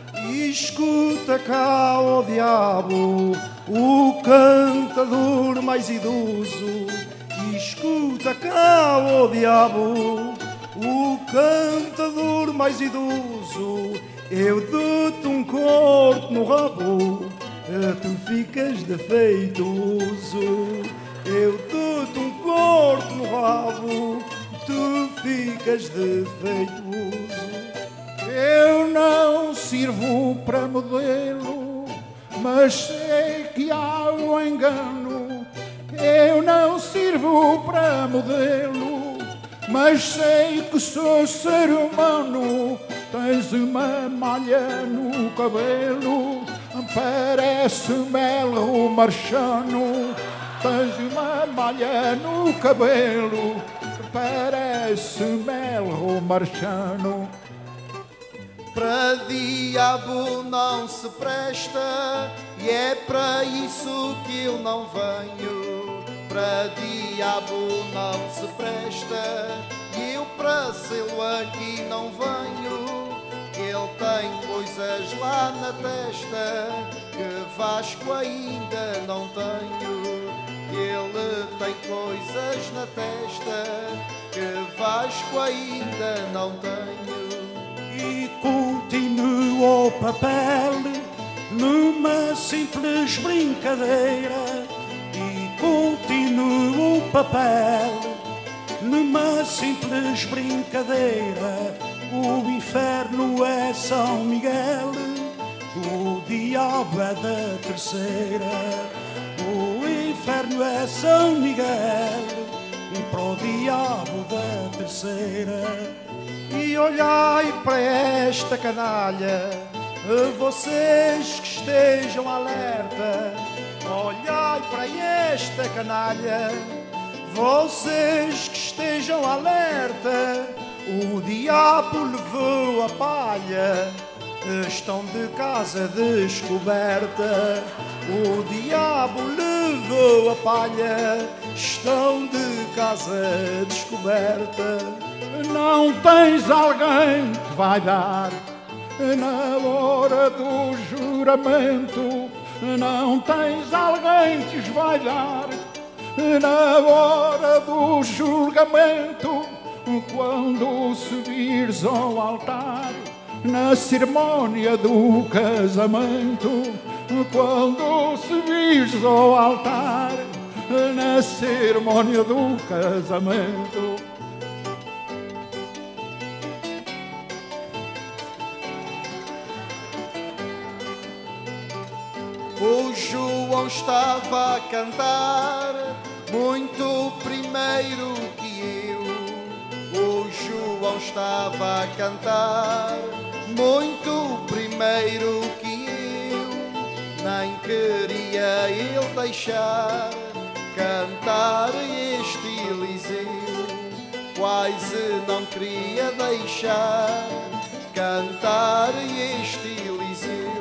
Escuta cá, ó diabo, o cantador mais idoso. Escuta cá, ó diabo, o cantador mais idoso. Eu dou-te um corte no rabo, tu ficas defeituoso. Eu dou-te um corte no rabo, tu ficas defeituoso. Eu não sirvo para modelo, mas sei que há um engano. Eu não sirvo para modelo, mas sei que sou ser humano. Tens uma malha no cabelo, parece mel marchano. Tens uma malha no cabelo, parece mel marchano. Para diabo não se presta e é para isso que eu não venho. Para diabo não se presta e eu para sê-lo aqui não venho. Ele tem coisas lá na testa que Vasco ainda não tenho. Ele tem coisas na testa que Vasco ainda não tenho. E continua o papel numa simples brincadeira. E continua o papel numa simples brincadeira. O inferno é São Miguel, o diabo é da terceira. O inferno é São Miguel e para o diabo da terceira. E olhai para esta canalha, vocês que estejam alerta. Olhai para esta canalha, vocês que estejam alerta. O diabo levou a palha, estão de casa descoberta. O diabo levou a palha, estão de casa descoberta. Não tens alguém que vai dar na hora do juramento. não tens alguém que os vai dar na hora do julgamento, quando subires ao altar, na cerimónia do casamento, quando subires ao altar, na cerimónia do casamento. O João estava a cantar muito primeiro que eu. O João estava a cantar muito primeiro que eu. Nem queria ele deixar cantar este Eliseu. Quase não queria deixar cantar este Eliseu.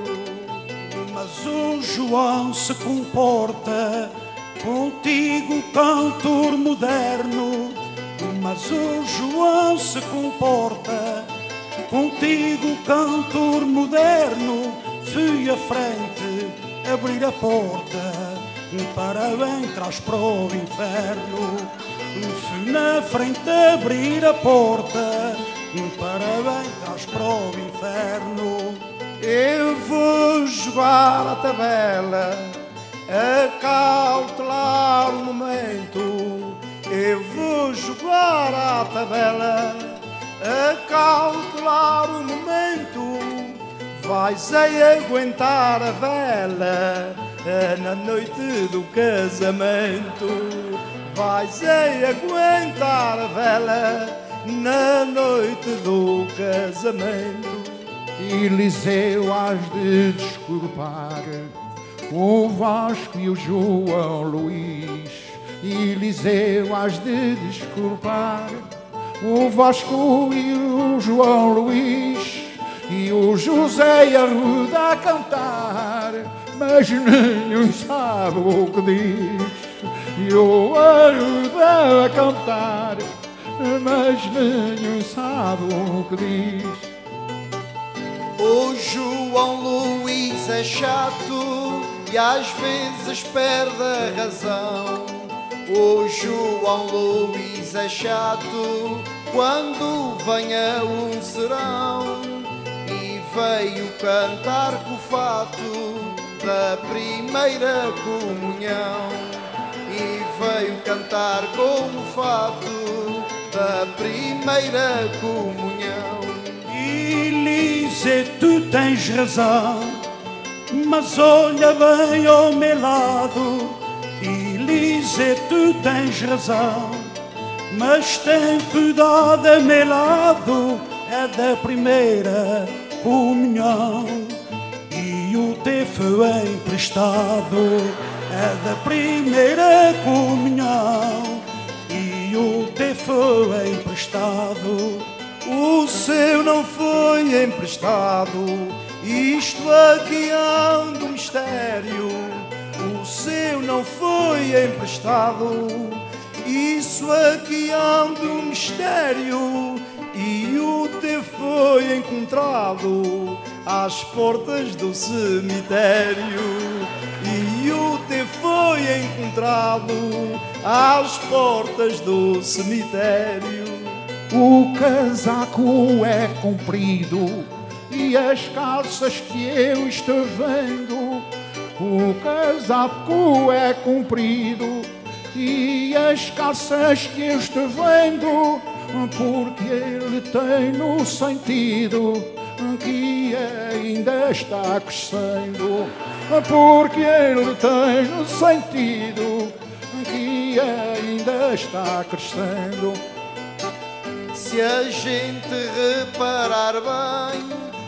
Mas o João se comporta contigo, cantor moderno. Mas o João se comporta contigo, cantor moderno. Fui à frente abrir a porta para entrar para o inferno. Fui na frente abrir a porta para entrar para o inferno. Eu vou jogar a tabela, a cautelar o momento. Eu vou jogar a tabela, a cautelar o momento. Vais aí aguentar a vela na noite do casamento. Vais aí aguentar a vela na noite do casamento. Eliseu, has de desculpar o Vasco e o João Luís. Eliseu, has de desculpar o Vasco e o João Luís. E o José e a Ruda a cantar, mas nenhum sabe o que diz. E o Ruda a cantar, mas nenhum sabe o que diz. O João Luís é chato e às vezes perde a razão. O João Luís é chato quando vem a um serão. E veio cantar com o fato da primeira comunhão. E veio cantar com o fato da primeira comunhão. Eliseu, tu tens razão, mas olha bem ao meu lado. Eliseu, tu tens razão, mas tem cuidado ao meu lado. É da primeira comunhão e o teu foi emprestado. É da primeira comunhão e o teu foi emprestado. O seu não foi emprestado, isto aqui anda um mistério. O seu não foi emprestado, isso aqui anda um mistério. E o teu foi encontrado às portas do cemitério. E o teu foi encontrado às portas do cemitério. O casaco é comprido e as calças que eu estou vendo. O casaco é comprido e as calças que eu estou vendo, porque ele tem no sentido que ainda está crescendo. Porque ele tem no sentido que ainda está crescendo. Se a gente reparar bem,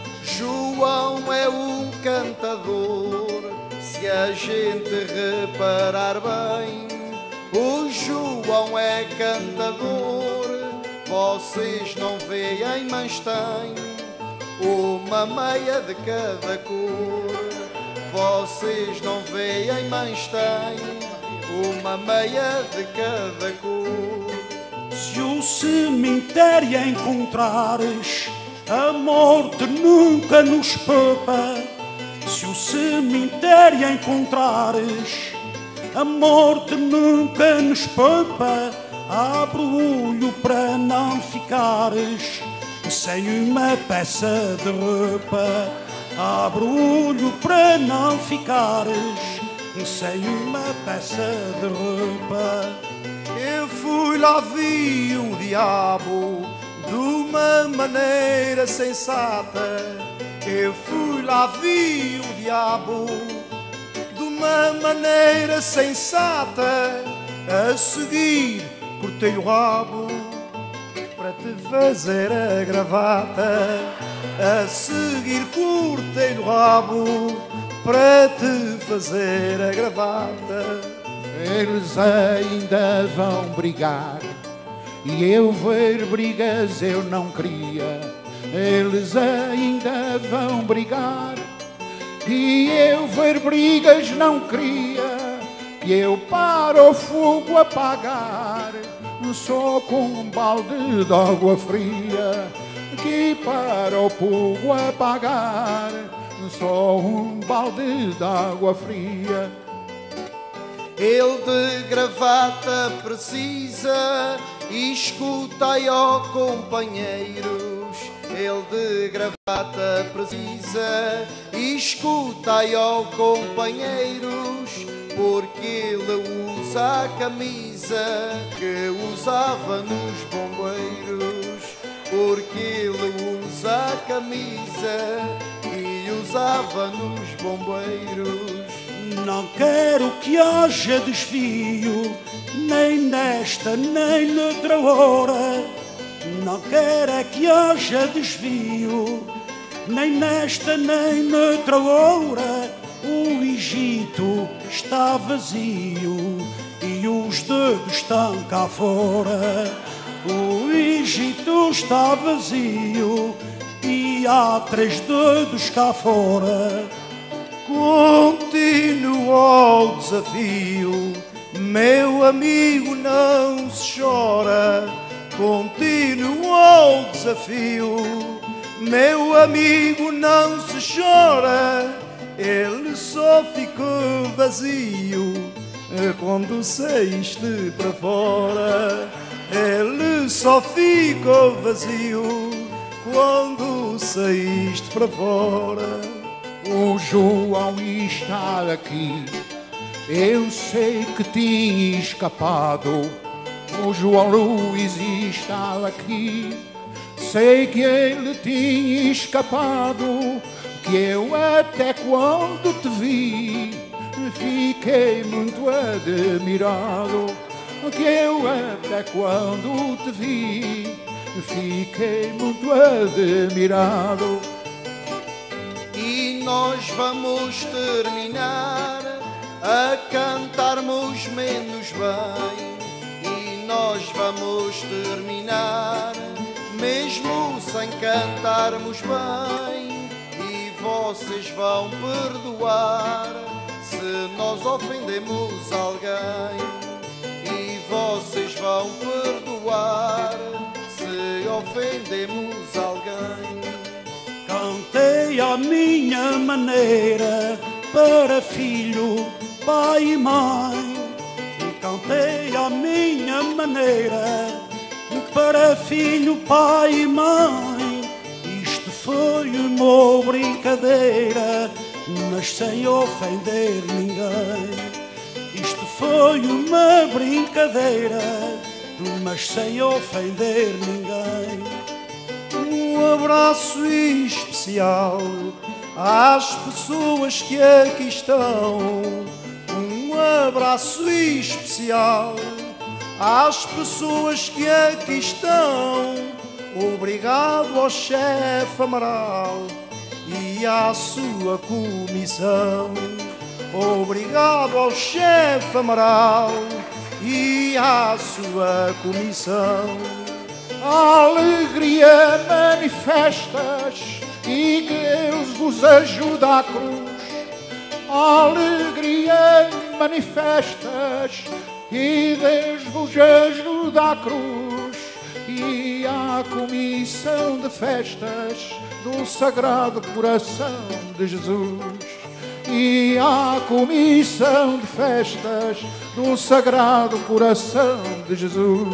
João é um cantador. Se a gente reparar bem, o João é cantador. Vocês não veem, mas tem uma meia de cada cor. Vocês não veem, mas tem uma meia de cada cor. Se o cemitério encontrares, a morte nunca nos poupa. Se o cemitério encontrares, a morte nunca nos poupa. Abre o olho para não ficares sem uma peça de roupa. Abre o olho para não ficares sem uma peça de roupa. Eu fui lá, vi o diabo de uma maneira sensata. Eu fui lá, vi o diabo de uma maneira sensata. A seguir cortei o rabo para te fazer a gravata. A seguir cortei o rabo para te fazer a gravata. Eles ainda vão brigar e eu ver brigas eu não queria. Eles ainda vão brigar e eu ver brigas não queria. Que eu para o fogo apagar só com um balde de água fria. Que para o fogo apagar só um balde de água fria. Ele de gravata precisa, escutai, ó companheiros. Ele de gravata precisa, escutai, ó companheiros. Porque ele usa a camisa que usava nos bombeiros. Porque ele usa a camisa que usava nos bombeiros. Não quero que haja desvio, nem nesta nem noutra hora. Não quero é que haja desvio, nem nesta nem noutra hora. O Egito está vazio e os dedos estão cá fora. O Egito está vazio e há 3 dedos cá fora. Continua o desafio, meu amigo, não se chora. Continua o desafio, meu amigo, não se chora. Ele só ficou vazio quando saíste para fora. Ele só ficou vazio quando saíste para fora. O João está aqui, eu sei que tinha escapado. O João Luís está aqui, sei que ele tinha escapado. Que eu até quando te vi fiquei muito admirado. Que eu até quando te vi fiquei muito admirado. E nós vamos terminar a cantarmos menos bem. E nós vamos terminar mesmo sem cantarmos bem. E vocês vão perdoar se nós ofendemos alguém. E vocês vão perdoar se ofendemos alguém. Cantei à minha maneira para filho, pai e mãe. Cantei à minha maneira para filho, pai e mãe. Isto foi uma brincadeira, mas sem ofender ninguém. Isto foi uma brincadeira, mas sem ofender ninguém. Um abraço especial às pessoas que aqui estão. Um abraço especial às pessoas que aqui estão. Obrigado ao chefe Amaral e à sua comissão. Obrigado ao chefe Amaral e à sua comissão. A alegria manifestas e Deus vos ajuda à cruz. A alegria manifestas e Deus vos ajuda à cruz. E à comissão de festas do Sagrado Coração de Jesus e à comissão de festas do Sagrado Coração de Jesus.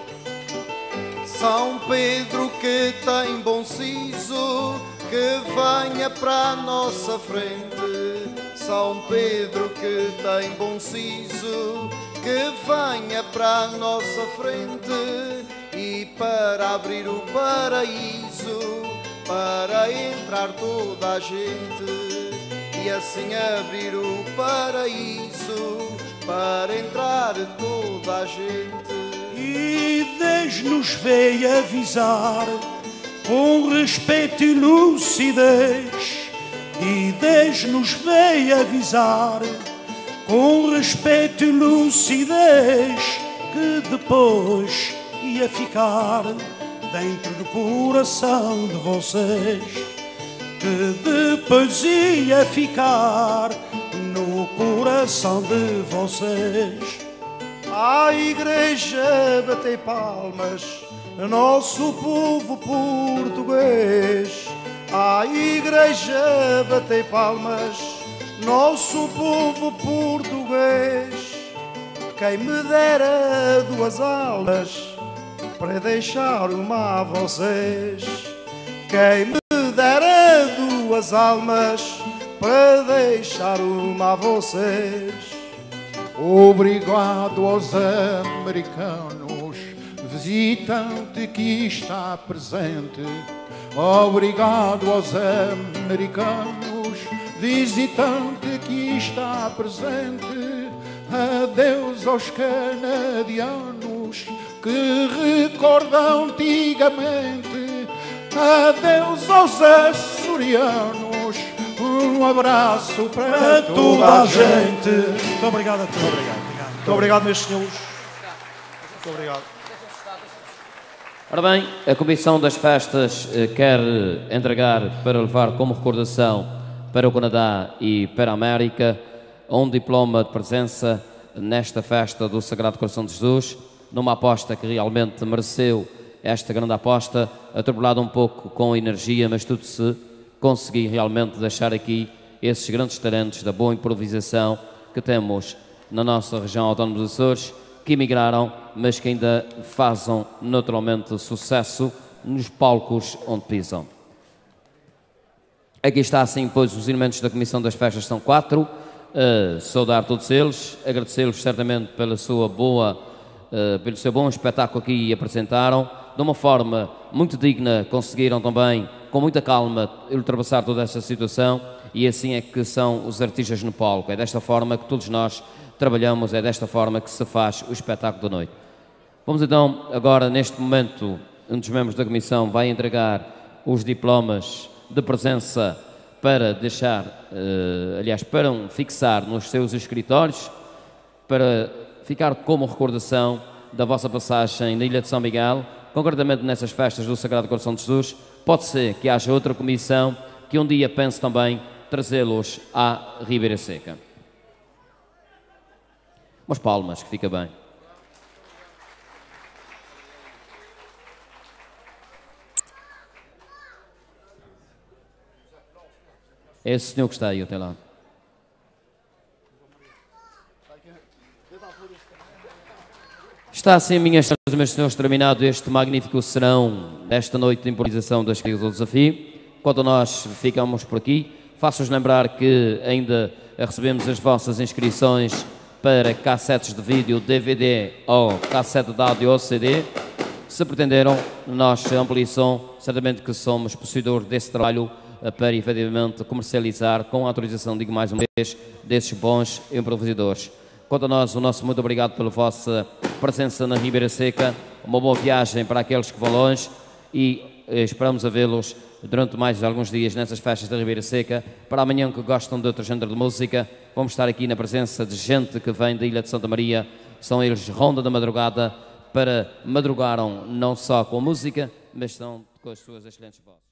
São Pedro que tem bom siso, que venha para a nossa frente. São Pedro que tem bom siso, que venha para a nossa frente. E para abrir o paraíso, para entrar toda a gente. E assim abrir o paraíso, para entrar toda a gente. E Deus-nos veio avisar com respeito e lucidez. E Deus-nos veio avisar com respeito e lucidez que depois ia ficar dentro do coração de vocês. Que depois ia ficar no coração de vocês. À igreja batei palmas, nosso povo português. À igreja batei palmas, nosso povo português. Quem me dera duas almas para deixar uma a vocês. Quem me dera duas almas para deixar uma a vocês. Obrigado aos americanos, visitante que está presente. Obrigado aos americanos, visitante que está presente. Adeus aos canadianos que recordam antigamente. Adeus aos açorianos, um abraço para toda a gente. Muito obrigado a todos. Muito obrigado, meus senhores. Muito obrigado. Ora bem, a Comissão das Festas quer entregar para levar como recordação para o Canadá e para a América um diploma de presença nesta festa do Sagrado Coração de Jesus, numa aposta que realmente mereceu esta grande aposta, atribulada um pouco com energia, mas tudo se consegui realmente deixar aqui esses grandes talentos da boa improvisação que temos na nossa região autónoma dos Açores, que emigraram, mas que ainda fazem naturalmente sucesso nos palcos onde pisam. Aqui está assim, pois, os elementos da Comissão das Festas são 4. Saudar todos eles, agradecê-los certamente pelo seu bom espetáculo que apresentaram. De uma forma muito digna, conseguiram também, com muita calma, ultrapassar toda esta situação, e assim é que são os artistas no palco. É desta forma que todos nós trabalhamos, é desta forma que se faz o espetáculo da noite. Vamos então, agora, neste momento, um dos membros da Comissão vai entregar os diplomas de presença para deixar, para fixar nos seus escritórios, para ficar como recordação da vossa passagem na Ilha de São Miguel, concretamente nessas festas do Sagrado Coração de Jesus. Pode ser que haja outra comissão que um dia pense também trazê-los à Ribeira Seca. Umas palmas, que fica bem. É esse senhor que está aí até lá. Está assim, minhas senhoras e meus senhores, terminado este magnífico serão desta noite de improvisação das Crias do Desafio. Quanto a nós, ficamos por aqui. Faço-vos lembrar que ainda recebemos as vossas inscrições para cassetes de vídeo, DVD ou cassete de áudio ou CD. Se pretenderam, nós, Ampliação, certamente que somos possuidores desse trabalho para efetivamente comercializar com a autorização, digo mais uma vez, desses bons improvisadores. Quanto a nós, o nosso muito obrigado pela vossa presença na Ribeira Seca, uma boa viagem para aqueles que vão longe e esperamos a vê-los durante mais alguns dias nessas festas da Ribeira Seca. Para amanhã, que gostam de outro género de música, vamos estar aqui na presença de gente que vem da Ilha de Santa Maria, são eles Ronda da Madrugada, para madrugaram não só com a música, mas são com as suas excelentes vozes.